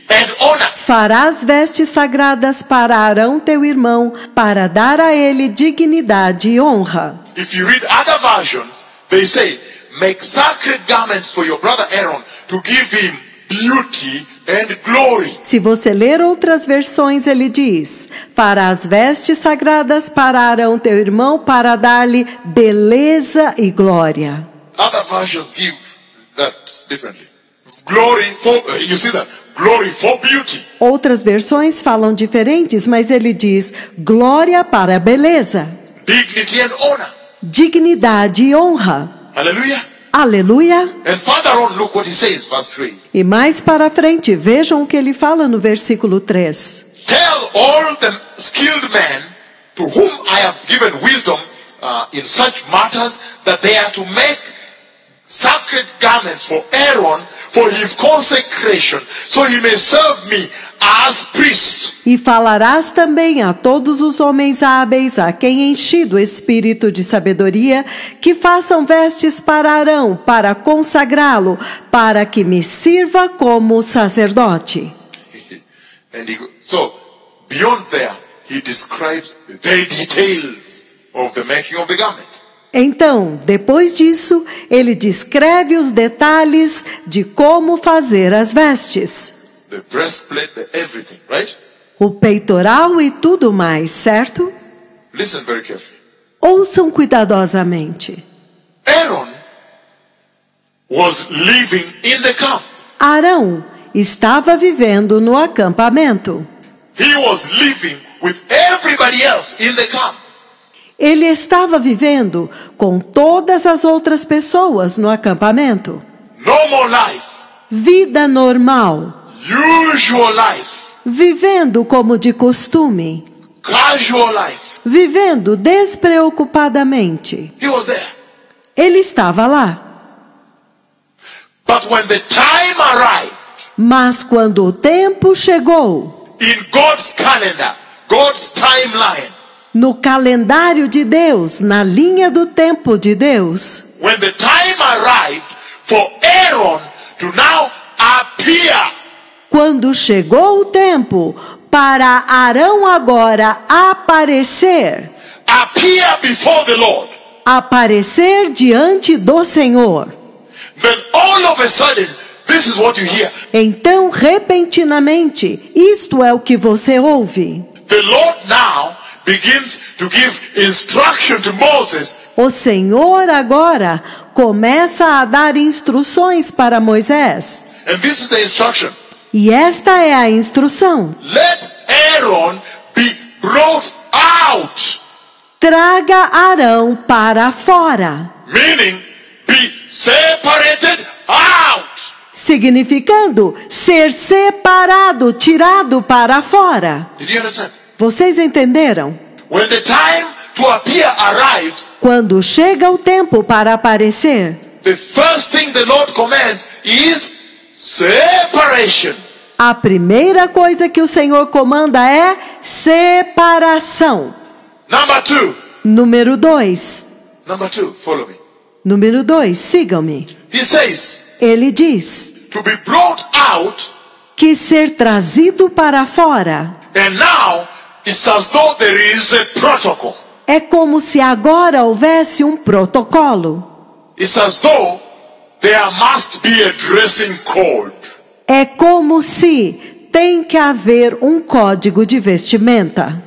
and honor. Farás vestes sagradas para Arão teu irmão, para dar a ele dignidade e honra. If you read other versions, they say, make sacred garments for your brother Aaron to give him beauty and glory. Se você ler outras versões, ele diz: farás vestes sagradas para Arão teu irmão, para dar-lhe beleza e glória. Other versions give that differently. Glory for, uh, you see that? Glory for beauty. Outras versões falam diferentes, mas ele diz: glória para a beleza, Dignity and honor. dignidade e honra. Hallelujah. Aleluia! And further on, look what he says, verse three. E mais para frente, vejam o que ele fala no versículo três. Tell all the skilled men to whom I have given wisdom uh, in such matters that they are to make sacred garments for Aaron for his consecration, so he may serve me as priest. E falarás também a todos os homens hábeis, a quem enchi do espírito de sabedoria, que façam vestes para Arão, para consagrá-lo, para que me sirva como sacerdote. And he, go- so, beyond there, he describes the details of the making of the garment. Então, depois disso, ele descreve os detalhes de como fazer as vestes. The breastplate, the everything, right? O peitoral e tudo mais, certo? Listen very carefully. Ouçam cuidadosamente. Aaron was living in the camp. Arão estava vivendo no acampamento. He was living with everybody else in the camp. Ele estava vivendo com todas as outras pessoas no acampamento. Normal life, Vida normal. usual life, Vivendo como de costume. casual life. Vivendo despreocupadamente. He was there. Ele estava lá. But when the time arrived, Mas quando o tempo chegou, in God's calendar, God's timeline, no calendário de Deus, na linha do tempo de Deus, when the time arrived for Aaron to now appear, quando chegou o tempo para Arão agora aparecer, appear before the Lord, aparecer diante do Senhor. then all of a sudden, this is what you hear. Então, repentinamente, isto é o que você ouve. The Lord now begins to give instruction to Moses. O Senhor agora começa a dar instruções para Moisés. And this is the instruction. E esta é a instrução. Let Aaron be brought out. Traga Arão para fora. Meaning, be separated out. Significando ser separado, tirado para fora. Did you understand? Vocês entenderam? When the time to appear arrives, Quando chega o tempo para aparecer, the first thing the Lord commands is separation. a primeira coisa que o Senhor comanda é separação. Number two. Número dois. Number two, follow me. Número dois, sigam-me. He says, Ele diz to be brought out, que ser trazido para fora and now it's as though there is a protocol. é como se agora houvesse um protocolo. It's as though there must be a dressing code. É como se tem que haver um código de vestimenta.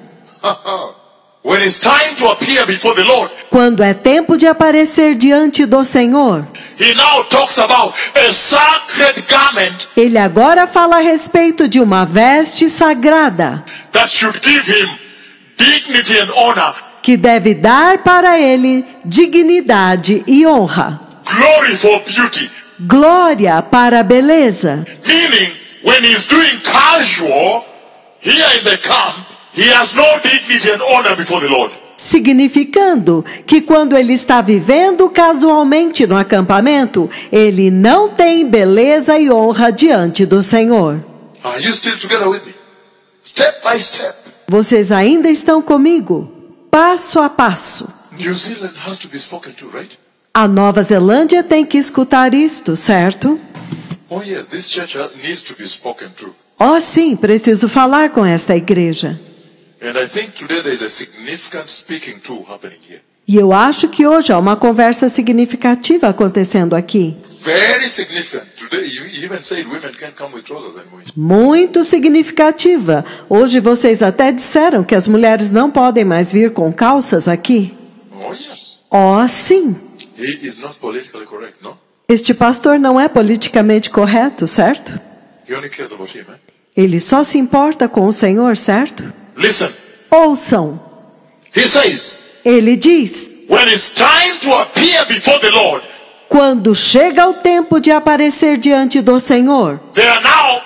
When it's time to appear before the Lord, Quando é tempo de aparecer diante do Senhor, he now talks about a sacred garment ele agora fala a respeito de uma veste sagrada that should give him dignity and honor, que deve dar para ele dignidade e honra, glory for beauty. glória para a beleza. Meaning, when he's doing casual here in the camp, he has no dignity and honor before the Lord. Significando que quando ele está vivendo casualmente no acampamento, ele não tem beleza e honra diante do Senhor. Are you still together with me? Step by step. Vocês ainda estão comigo? Passo a passo. New Zealand has to be spoken to, right? A Nova Zelândia tem que escutar isto, certo? Oh yes, this church uh, needs to be spoken to. Oh, sim, preciso falar com esta igreja. And I think today there is a significant speaking too happening here. E eu acho que hoje há uma conversa significativa acontecendo aqui. Very significant. Today you even said women can't come with trousers anymore. Muito significativa. Hoje vocês até disseram que as mulheres não podem mais vir com calças aqui. Oh yes. Oh, sim. He is not politically correct, no? Este pastor não é politicamente correto, certo? He only cares about him, eh? Ele só se importa com o Senhor, certo? Listen. Ouçam. He says, Ele diz: when it's time to appear before the Lord, quando chega o tempo de aparecer diante do Senhor, there now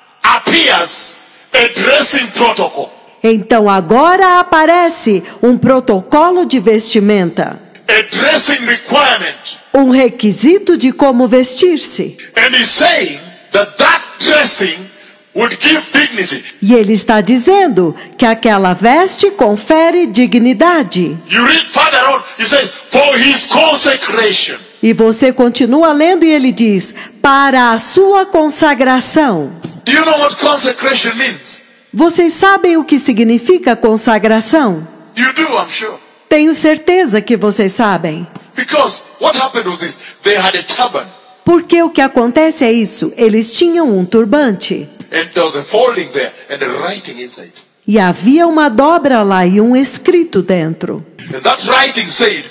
appears a dressing protocol. então agora aparece um protocolo de vestimenta, A dressing requirement. um requisito de como vestir-se. And he's saying that that dressing would give dignity. E ele está dizendo que aquela veste confere dignidade. You read further on, he says, for his consecration. E você continua lendo e ele diz: para a sua consagração. Do you know what consecration means? Vocês sabem o que significa consagração? You do, I'm sure. Tenho certeza que vocês sabem. Because what happened was this, they had a turban. Porque o que acontece é isso, eles tinham um turbante. And there was a folding there and a writing inside. E havia uma dobra lá e um escrito dentro. And that writing said,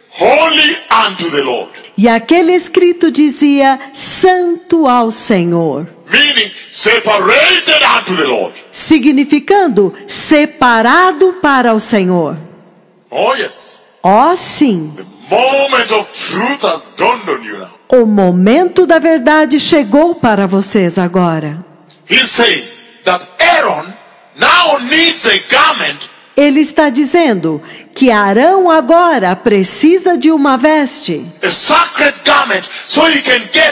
holy unto the Lord. E aquele escrito dizia: Santo ao Senhor. Meaning, separated unto the Lord. Significando separado para o Senhor. Oh yes. Ó, sim. The moment of truth has dawned on you now. O momento da verdade chegou para vocês agora. He's saying that Aaron now needs a garment. Ele está dizendo que Arão agora precisa de uma veste. A sacred garment so he can get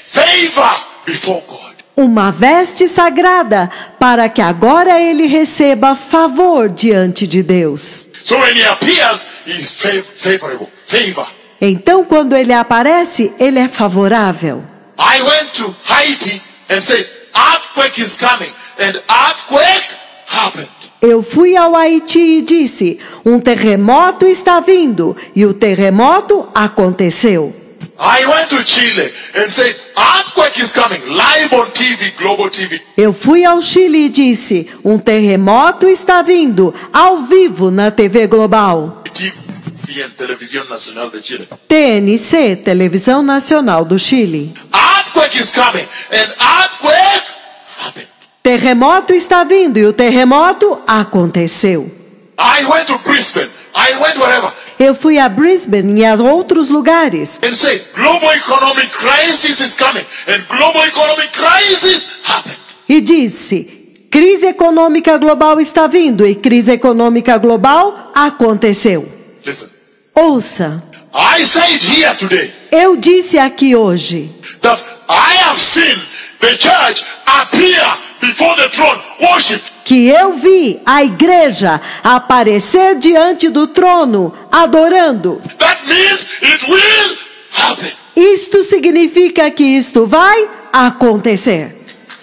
favor before God. Uma veste sagrada para que agora ele receba favor diante de Deus. So when he appears, he is fav- favorable. Favor. Então, quando ele aparece, ele é favorável. I went to Haiti and said, earthquake is coming. And earthquake happened. Eu fui ao Haiti e disse: um terremoto está vindo. E o terremoto aconteceu. I went to Chile and said, earthquake is coming. Live on T V, Global T V. Eu fui ao Chile e disse: um terremoto está vindo, ao vivo na T V Global. T V and Televisión Nacional de Chile. T N C, Televisão Nacional do Chile. Earthquake is coming. And earthquake happened. Terremoto está vindo e o terremoto aconteceu. I went to Brisbane. I went wherever. Eu fui a Brisbane e a outros lugares And said, global economic crisis is coming. And global economic crisis happened. e disse: crise econômica global está vindo e crise econômica global aconteceu. Listen. Ouça, I said here today eu disse aqui hoje that I have seen the church appear before the throne, worship. que eu vi a igreja aparecer diante do trono, adorando. That means it will happen. Isto significa que isto vai acontecer.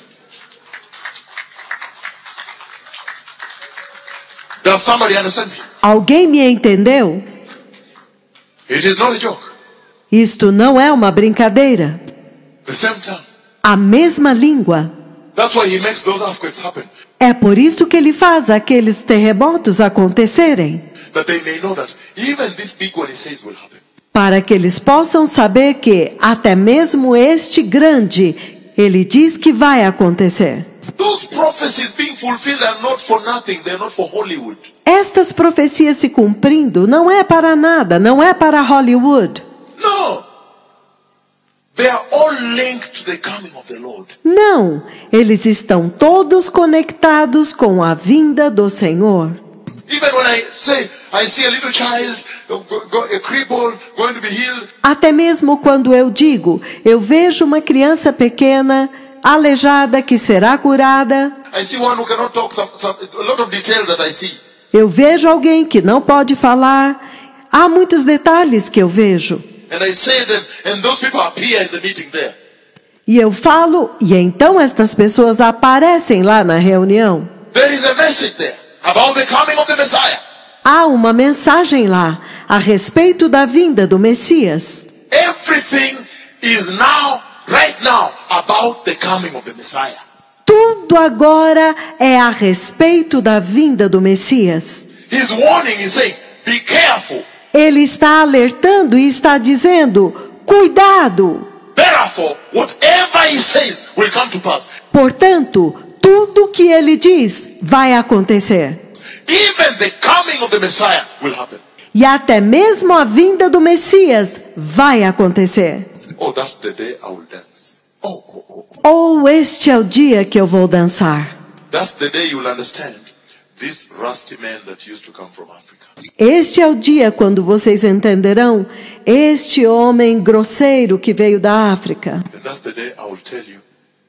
Does somebody understand me? Alguém me entendeu? It is not a joke. Isto não é uma brincadeira. The same time. A mesma língua. That's why he makes those earthquakes happen. É por isso que ele faz aqueles terremotos acontecerem. That they may know that even this big one he says will happen. Para que eles possam saber que até mesmo este grande, ele diz que vai acontecer. Those prophecies being fulfilled are not for nothing. They're not for Hollywood. Estas profecias se cumprindo não é para nada, não é para Hollywood. No. They are all linked to the coming of the Lord. Não, eles estão todos conectados com a vinda do Senhor. Even when I say, I see a little child, go- go- a cripple going to be healed. Até mesmo quando eu digo, eu vejo uma criança pequena, aleijada, que será curada. I see one who cannot talk, some, some, a lot of detail that I see. Eu vejo alguém que não pode falar. Há muitos detalhes que eu vejo. And I say them, and those people appear in the meeting there. E eu falo, e então estas pessoas aparecem lá na reunião. There is a message there about the coming of the Messiah. Há uma mensagem lá a respeito da vinda do Messias. Everything is now, right now, about the coming of the Messiah. Tudo agora é a respeito da vinda do Messias. He's warning, he's saying, be careful. Ele está alertando e está dizendo, cuidado. Therefore, whatever he says will come to pass. Portanto, tudo que ele diz vai acontecer. Even the coming of the Messiah will happen. E até mesmo a vinda do Messias vai acontecer. Oh, that's the day I will dance. Oh, oh, oh, oh. Ou este é o dia que eu vou dançar. That's the day you'll understand this rusty man that used to come from Africa. Este é o dia quando vocês entenderão este homem grosseiro que veio da África. And that's the day I will tell you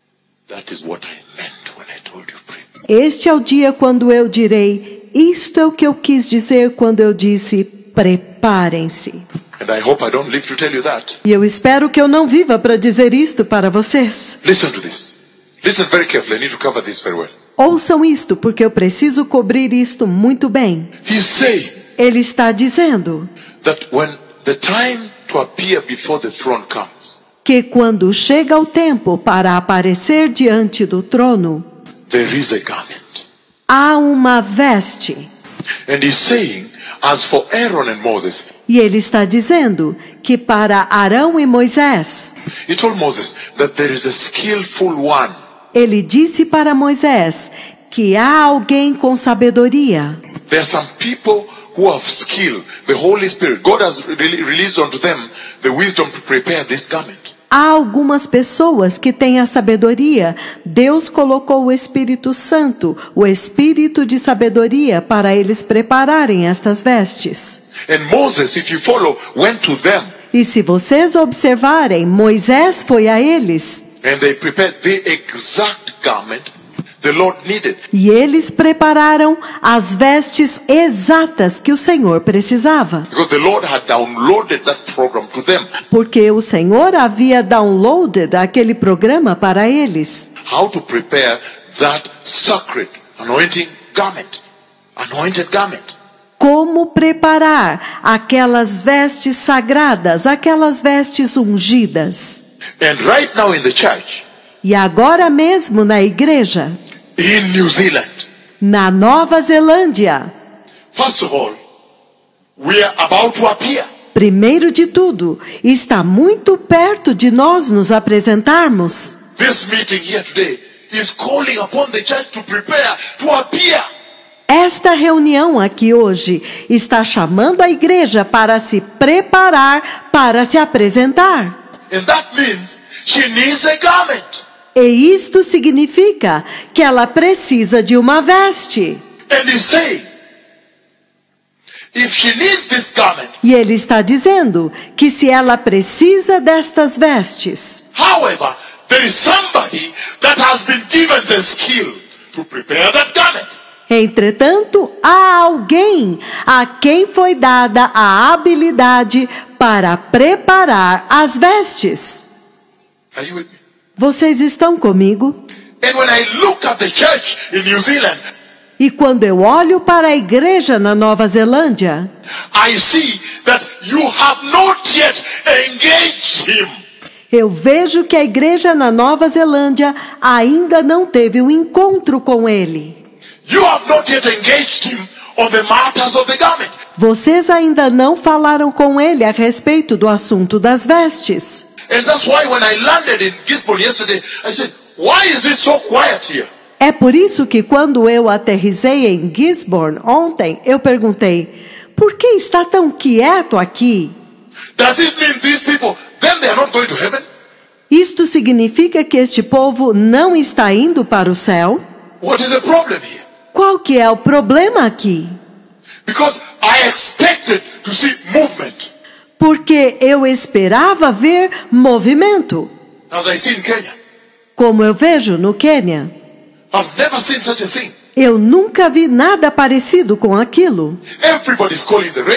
that is what I meant when I told you pray. Este é o dia quando eu direi, isto é o que eu quis dizer quando eu disse, preparem-se. And I hope I don't live to tell you that. E eu espero que eu não viva para dizer isto para vocês. Listen to this. Listen very carefully. I need to cover this very well. Ouçam isto, porque eu preciso cobrir isto muito bem. He's saying Ele está dizendo that when the time to appear before the throne comes, que quando chega o tempo para aparecer diante do trono, there is a garment. há uma veste. And he's saying, as for Aaron and Moses, E ele está dizendo que para Arão e Moisés, he told Moses that there is a skillful one. ele disse para Moisés que há alguém com sabedoria. There are some people who have skill. The Holy Spirit, God has re- released unto them the wisdom to prepare this garment. Há algumas pessoas que têm a sabedoria. Deus colocou o Espírito Santo, o Espírito de sabedoria, para eles prepararem estas vestes. And Moses, if you follow, went to them E se vocês observarem, Moisés foi a eles. and they prepared the exact garment the Lord needed. E eles prepararam as vestes exatas que o Senhor precisava. Because the Lord had downloaded that program to them. Porque o Senhor havia downloaded aquele programa para eles. How to prepare that sacred anointing garment. Anointed garment. Como preparar aquelas vestes sagradas, aquelas vestes ungidas. And right now in the church, E agora mesmo na igreja, in New Zealand, na Nova Zelândia, first of all, we are about to appear. primeiro de tudo, está muito perto de nós nos apresentarmos. This meeting here today is calling upon the church to prepare to appear. Esta reunião aqui hoje está chamando a igreja para se preparar para se apresentar. And that means she needs a garment. E isto significa que ela precisa de uma veste. And he's saying, if she needs this garment, E ele está dizendo que se ela precisa destas vestes, however, there is somebody that has been given the skill to prepare that garment. entretanto, há alguém a quem foi dada a habilidade para preparar as vestes. Are you with me? Vocês estão comigo? And when I look at the church in New Zealand, E quando eu olho para a igreja na Nova Zelândia, I see that you have not yet engaged him. eu vejo que a igreja na Nova Zelândia ainda não teve um encontro com ele. You have not yet engaged him on the matters of the garment. Vocês ainda não falaram com ele a respeito do assunto das vestes. And that's why when I landed in Gisborne yesterday, I said, why is it so quiet here? É por isso que quando eu aterrissei em Gisborne ontem, eu perguntei, por que está tão quieto aqui? Does it mean these people, then they are not going to heaven? Isto significa que este povo não está indo para o céu? What is the problem here? Qual que é o problema aqui? Because I expected to see movement, Porque eu esperava ver movimento, as I see in Kenya. como eu vejo no Quênia. I've never seen such a thing. Eu nunca vi nada parecido com aquilo. Everybody's calling the radio.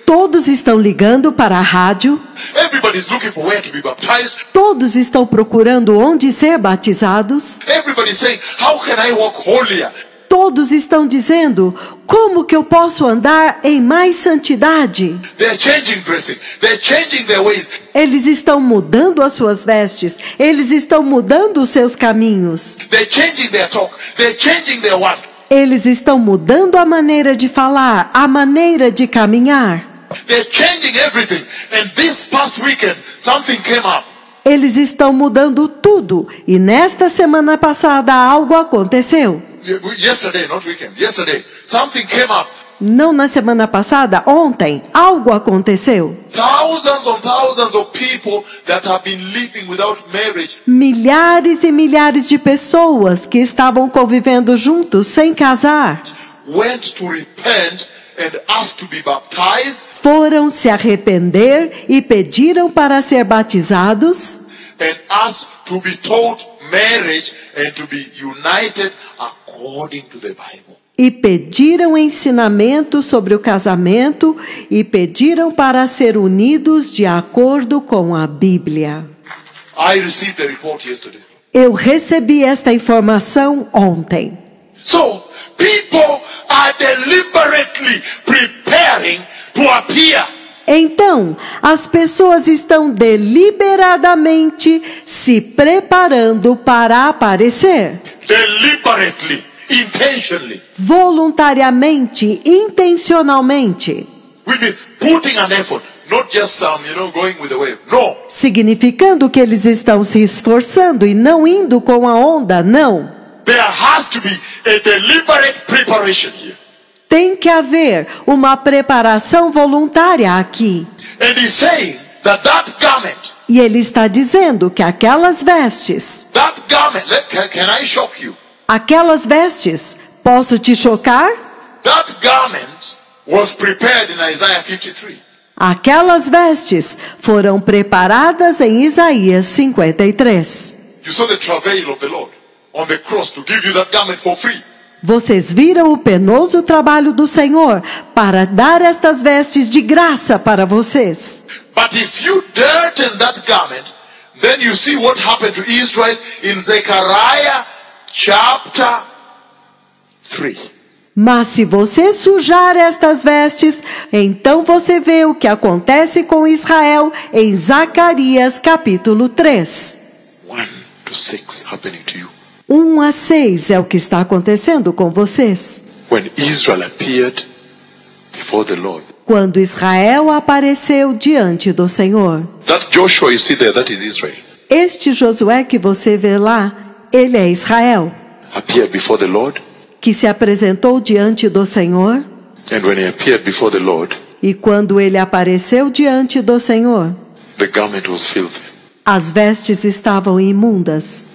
Todos estão ligando para a rádio. Everybody's looking for where to be baptized. Todos estão procurando onde ser batizados. Everybody's saying, how can I walk holier? Todos estão dizendo, como que eu posso andar em mais santidade? They're changing dressing. They're changing their ways. Eles estão mudando as suas vestes. Eles estão mudando os seus caminhos. They're changing their talk. They're changing their what? Eles estão mudando a maneira de falar, a maneira de caminhar. They're changing everything. And this past weekend, something came up. Eles estão mudando tudo. E nesta semana passada algo aconteceu. Yesterday, not weekend. Yesterday, something came up. Não na semana passada, ontem, algo aconteceu. Thousands on thousands of people that have been living without marriage. Milhares e milhares de pessoas que estavam convivendo juntos sem casar Went to repent and asked to be baptized foram se arrepender e pediram para ser batizados and asked to be taught marriage and to be united according to the Bible. e pediram ensinamento sobre o casamento e pediram para ser unidos de acordo com a Bíblia. I received the report yesterday. Eu recebi esta informação ontem. So, people are deliberately preparing to appear. Então, as pessoas estão deliberadamente se preparando para aparecer. Deliberately, intentionally. Voluntariamente, intencionalmente. Which means putting an effort, not just some, you know, going with the wave. No. Significando que eles estão se esforçando e não indo com a onda, não. There has to be a deliberate preparation here. Tem que haver uma preparação voluntária aqui. And he's saying that that garment, E ele está dizendo que aquelas vestes, that garment, let, can, can I shock you? aquelas vestes, posso te chocar? That garment was prepared in Isaiah fifty-three. Aquelas vestes foram preparadas em Isaías cinquenta e três. You saw the travail of the Lord on the cross to give you that garment for free. Vocês viram o penoso trabalho do Senhor para dar estas vestes de graça para vocês. But if you dirten that garment, then you see what happened to Israel in Zechariah chapter three. Mas se você sujar estas vestes, então você vê o que acontece com Israel em Zacarias capítulo três. one to six happening to you. um a seis é o que está acontecendo com vocês. When Israel appeared before the Lord. Quando Israel apareceu diante do Senhor. That Joshua you see there, that is Israel. Este Josué que você vê lá, ele é Israel, Appeared before the Lord. que se apresentou diante do Senhor. And when he appeared before the Lord, E quando ele apareceu diante do Senhor, the garment was filthy. as vestes estavam imundas.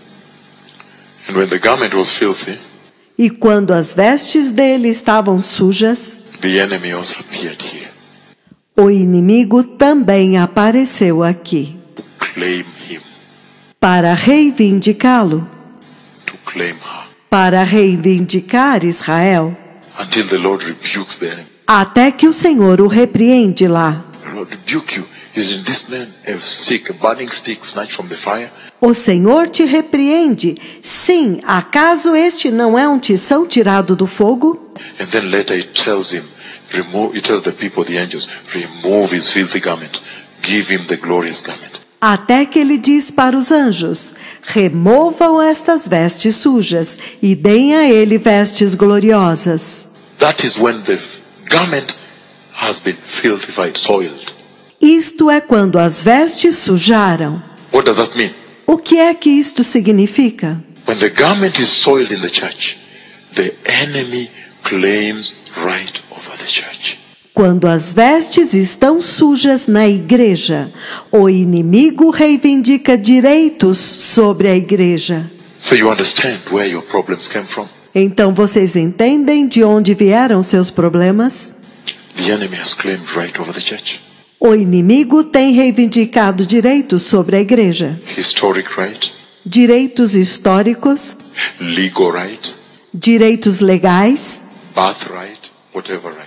And when the garment was filthy, E quando as vestes dele estavam sujas, the enemy also appeared here o inimigo também apareceu aqui to claim him, para reivindicá-lo, to claim her, para reivindicar Israel, until the Lord rebukes the enemy. até que o Senhor o repreende lá. The Lord rebuke you. Isn't this man a stick, a burning stick snatched from the fire? O Senhor te repreende. Sim, acaso este não é um tição tirado do fogo? And then later it tells him, remove, it tells the people, the angels, remove his filthy garment, give him the glorious garment. Até que ele diz para os anjos: removam estas vestes sujas e deem a ele vestes gloriosas. That is when the garment has been filthified, soiled. Isto é quando as vestes sujaram. What does that mean? O que é que isto significa? When the garment is soiled in the church, the enemy claims right over the church. Quando as vestes estão sujas na igreja, o inimigo reivindica direitos sobre a igreja. So you understand where your problems came from? Então vocês entendem de onde vieram seus problemas? The enemy has claimed right over the church. O inimigo tem reivindicado direitos sobre a igreja. Historic right, Direitos históricos, legal right, direitos legais, birthright, whatever right.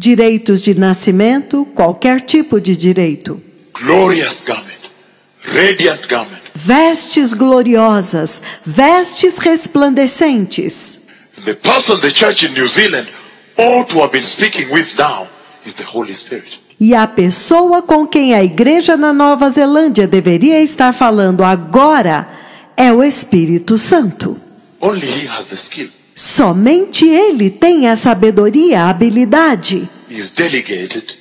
Direitos de nascimento, qualquer tipo de direito. Glorious garment, radiant garment. Vestes gloriosas, vestes resplandecentes. The person the church in New Zealand ought to have been speaking with now is the Holy Spirit. E a pessoa com quem a igreja na Nova Zelândia deveria estar falando agora é o Espírito Santo. Only he has the skill. Somente ele tem a sabedoria, a habilidade. He is delegated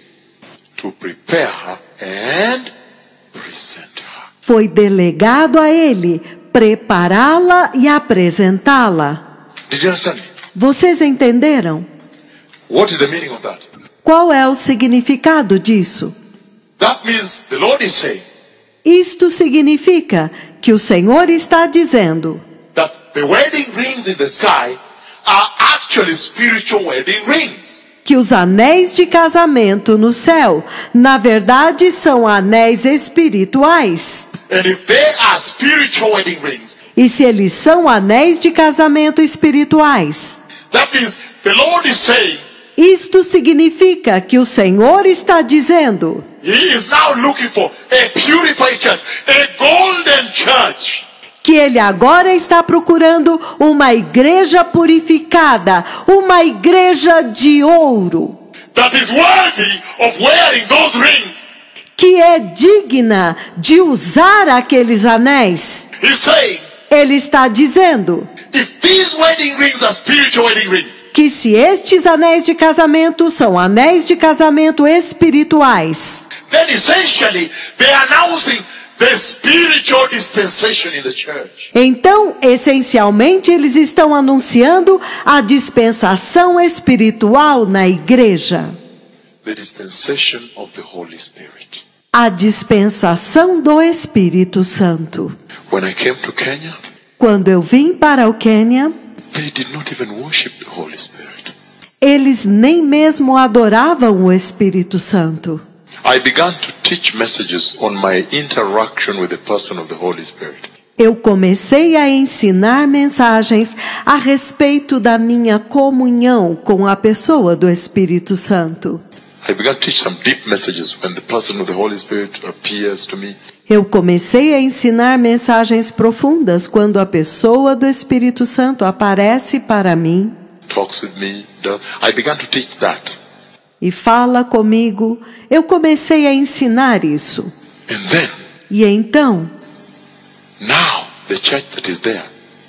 to prepare her and present her. Foi delegado a ele prepará-la e apresentá-la. Did you understand me? Vocês entenderam? What is the meaning of that? Qual é o significado disso? That means the Lord is saying Isto significa que o Senhor está dizendo that the wedding rings in the sky are actually spiritual wedding rings. que os anéis de casamento no céu, na verdade, são anéis espirituais. And if they are spiritual wedding rings, E se eles são anéis de casamento espirituais, that means the Lord is saying isto significa que o Senhor está dizendo He is now looking for a purified church, a golden church. que ele agora está procurando uma igreja purificada, uma igreja de ouro, That is worthy of wearing those rings. que é digna de usar aqueles anéis. He's saying, Ele está dizendo if these wedding rings are spiritual wedding rings, que se estes anéis de casamento são anéis de casamento espirituais, then essentially they are announcing the spiritual dispensation in the church. então, essencialmente, eles estão anunciando a dispensação espiritual na igreja. The dispensation of the Holy Spirit. A dispensação do Espírito Santo. When I came to Kenya, Quando eu vim para o Quênia, they did not even worship the Holy Spirit. eles nem mesmo adoravam o Espírito Santo. I began to teach messages on my interaction with the person of the Holy Spirit. Eu comecei a ensinar mensagens a respeito da minha comunhão com a pessoa do Espírito Santo. I began to teach some deep messages when the person of the Holy Spirit appears to me. Eu comecei a ensinar mensagens profundas quando a pessoa do Espírito Santo aparece para mim Talks with me. Does, I began to teach that. e fala comigo. Eu comecei a ensinar isso. And then, E então, now, the church that is there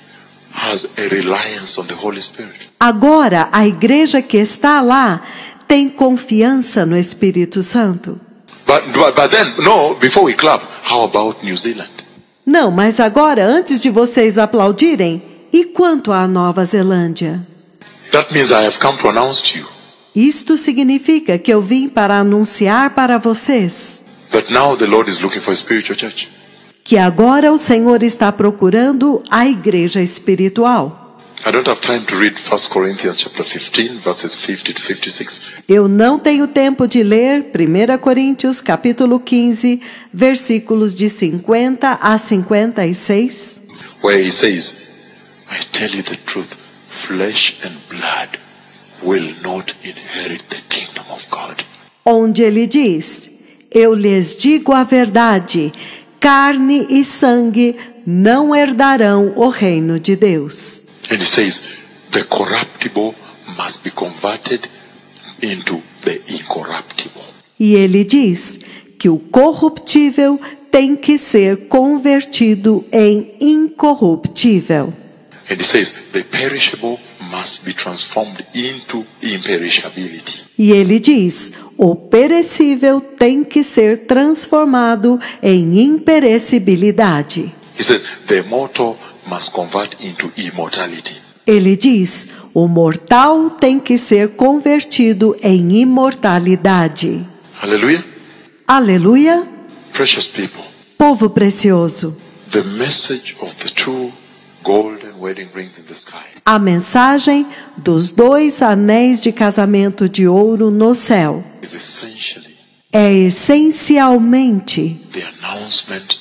has a reliance on the Holy Spirit. agora a igreja que está lá tem confiança no Espírito Santo. But, but, but then, no, before we clap, how about New Zealand? Não, mas agora, antes de vocês aplaudirem, e quanto à Nova Zelândia? That means I have come to announce to you Isto significa que eu vim para anunciar para vocês that now the Lord is looking for a spiritual church. que agora o Senhor está procurando a igreja espiritual. I don't have time to read First Corinthians chapter fifteen, verses fifty to fifty-six. Eu não tenho tempo de ler primeira Coríntios capítulo quinze, versículos de cinquenta a cinquenta e seis, Where he says, I tell you the truth, flesh and blood will not inherit the kingdom of God. onde ele diz: Eu lhes digo a verdade, carne e sangue não herdarão o reino de Deus. And he says, the corruptible must be converted into the incorruptible. E ele diz que o corruptível tem que ser convertido em incorruptível. And he says, the perishable must be transformed into imperishability. E ele diz: o perecível tem que ser transformado em imperecibilidade. He says, the mortal must convert into immortality. Ele diz: o mortal tem que ser convertido em imortalidade. Hallelujah. Aleluia! Precious people, Povo precioso, the message of the two golden wedding rings in the sky a mensagem dos dois anéis de casamento de ouro no céu is essentially é essencialmente the announcement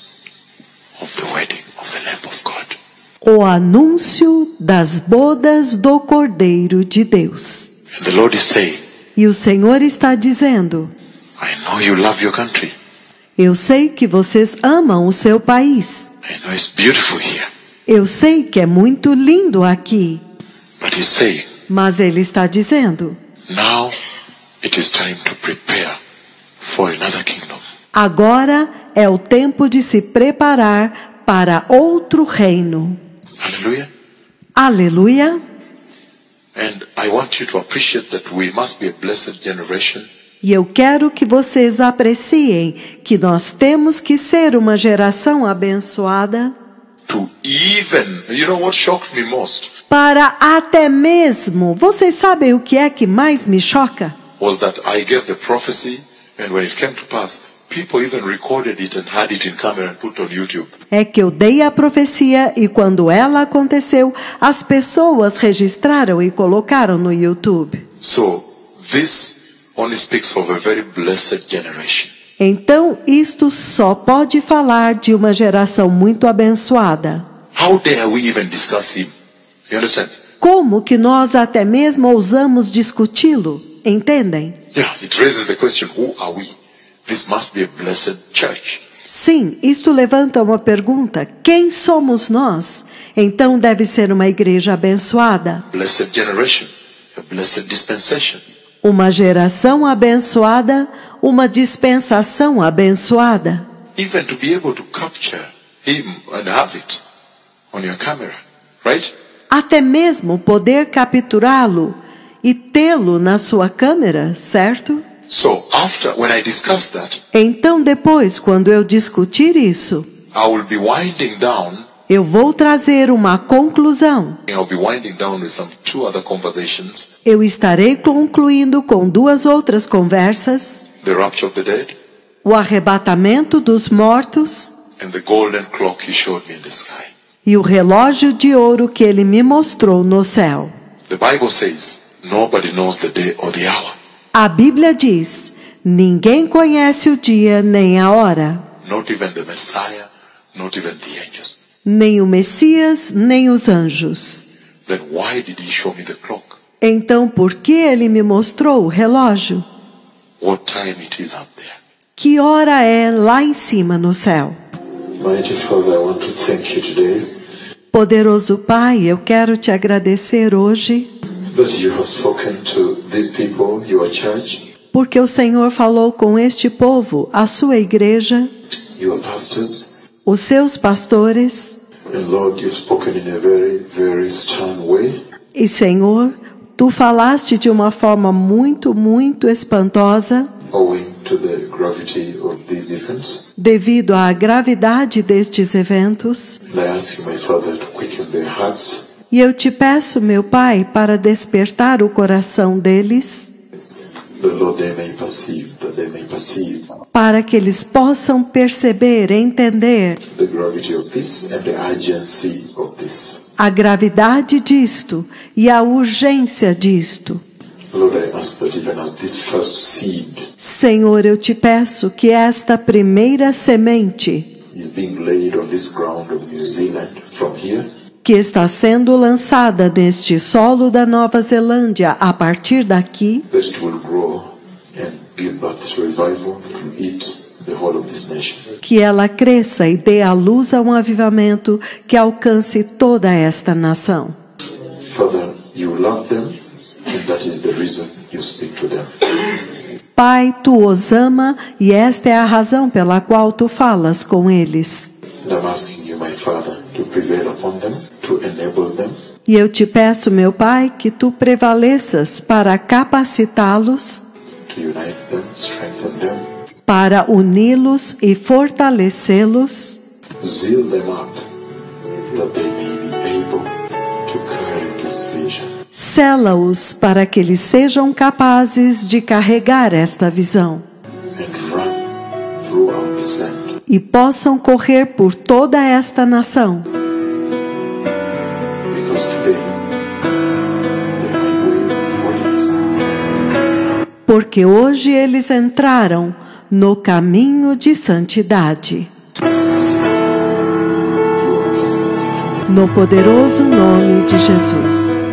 of the wedding of the Lamb of God. o anúncio das bodas do Cordeiro de Deus. And the Lord is saying, E o Senhor está dizendo: I know you love your country. eu sei que vocês amam o seu país. I know it's beautiful here. Eu sei que é muito lindo aqui. But he's saying, Mas ele está dizendo: now it is time to prepare for another kingdom. agora é o tempo de se preparar para outro reino. Hallelujah. Aleluia! And I want you to appreciate that we must be a blessed generation. E eu quero que vocês apreciem que nós temos que ser uma geração abençoada To even, you know what shocked me most? para até mesmo, vocês sabem o que é que mais me choca? Was that I gave the prophecy, and when it came to pass, people even recorded it and had it in camera and put on YouTube. É que eu dei a profecia e quando ela aconteceu, as pessoas registraram e colocaram no YouTube. So this only speaks of a very blessed generation. Então, isto só pode falar de uma geração muito abençoada. How dare we even discuss him? You understand? Como que nós até mesmo ousamos discuti-lo? Entendem? Yeah, it raises the question, who are we? This must be a blessed church. Sim, isto levanta uma pergunta. Quem somos nós? Então deve ser uma igreja abençoada. Blessed generation, a blessed dispensation. Uma geração abençoada, uma dispensação abençoada. Even to be able to capture him and have it on your camera, right? Até mesmo poder capturá-lo e tê-lo na sua câmera, certo? So after, when I discuss that, Então depois, quando eu discutir isso, I will be winding down. eu vou trazer uma conclusão. I'll be winding down with some two other conversations. Eu estarei concluindo com duas outras conversas: The rapture of the dead o arrebatamento dos mortos and the golden clock he showed me in the sky. e o relógio de ouro que ele me mostrou no céu. The Bible says, nobody knows the day or the hour. A Bíblia diz: ninguém conhece o dia nem a hora, Not even the Messiah, not even the angels. nem o Messias, nem os anjos. Then why did he show me the clock? Então, por que ele me mostrou o relógio? What time it is out there? Que hora é lá em cima no céu? Mighty Father, I want to thank you today Poderoso Pai, eu quero te agradecer hoje, that you have spoken to these people, your church, porque o Senhor falou com este povo, a sua igreja, your pastors, os seus pastores, and Lord, you've spoken in a very, very stern way. e Senhor, tu falaste de uma forma muito, muito espantosa, Owing to the gravity of these events. devido à gravidade destes eventos. And I ask you, my Father, to quicken their hearts, E eu te peço, meu Pai, para despertar o coração deles, that Lord, they may perceive, that they may perceive para que eles possam perceber, entender the gravity of this and the urgency of this. a gravidade disto e a urgência disto. Lord, I ask that even as this first seed Senhor, eu te peço que esta primeira semente is being laid on this ground of New Zealand from here, que está sendo lançada neste solo da Nova Zelândia a partir daqui, that it will grow and give birth to revival that will eat the whole of this nation. que ela cresça e dê à luz a um avivamento que alcance toda esta nação. Father, you love them, and that is the reason you speak to them. Pai, tu os ama e esta é a razão pela qual tu falas com eles. And I'm asking you, my Father, to prevail upon them, to enable them, E eu te peço, meu Pai, que tu prevaleças para capacitá-los, to unite them, strengthen them, para uni-los e fortalecê-los, zeal them up, that they may be able to carry this vision. sela-os para que eles sejam capazes de carregar esta visão And run throughout this land. e possam correr por toda esta nação. Because today, the highway of holiness, Porque hoje eles entraram no caminho de santidade. is passing. You are passing it. No poderoso nome de Jesus.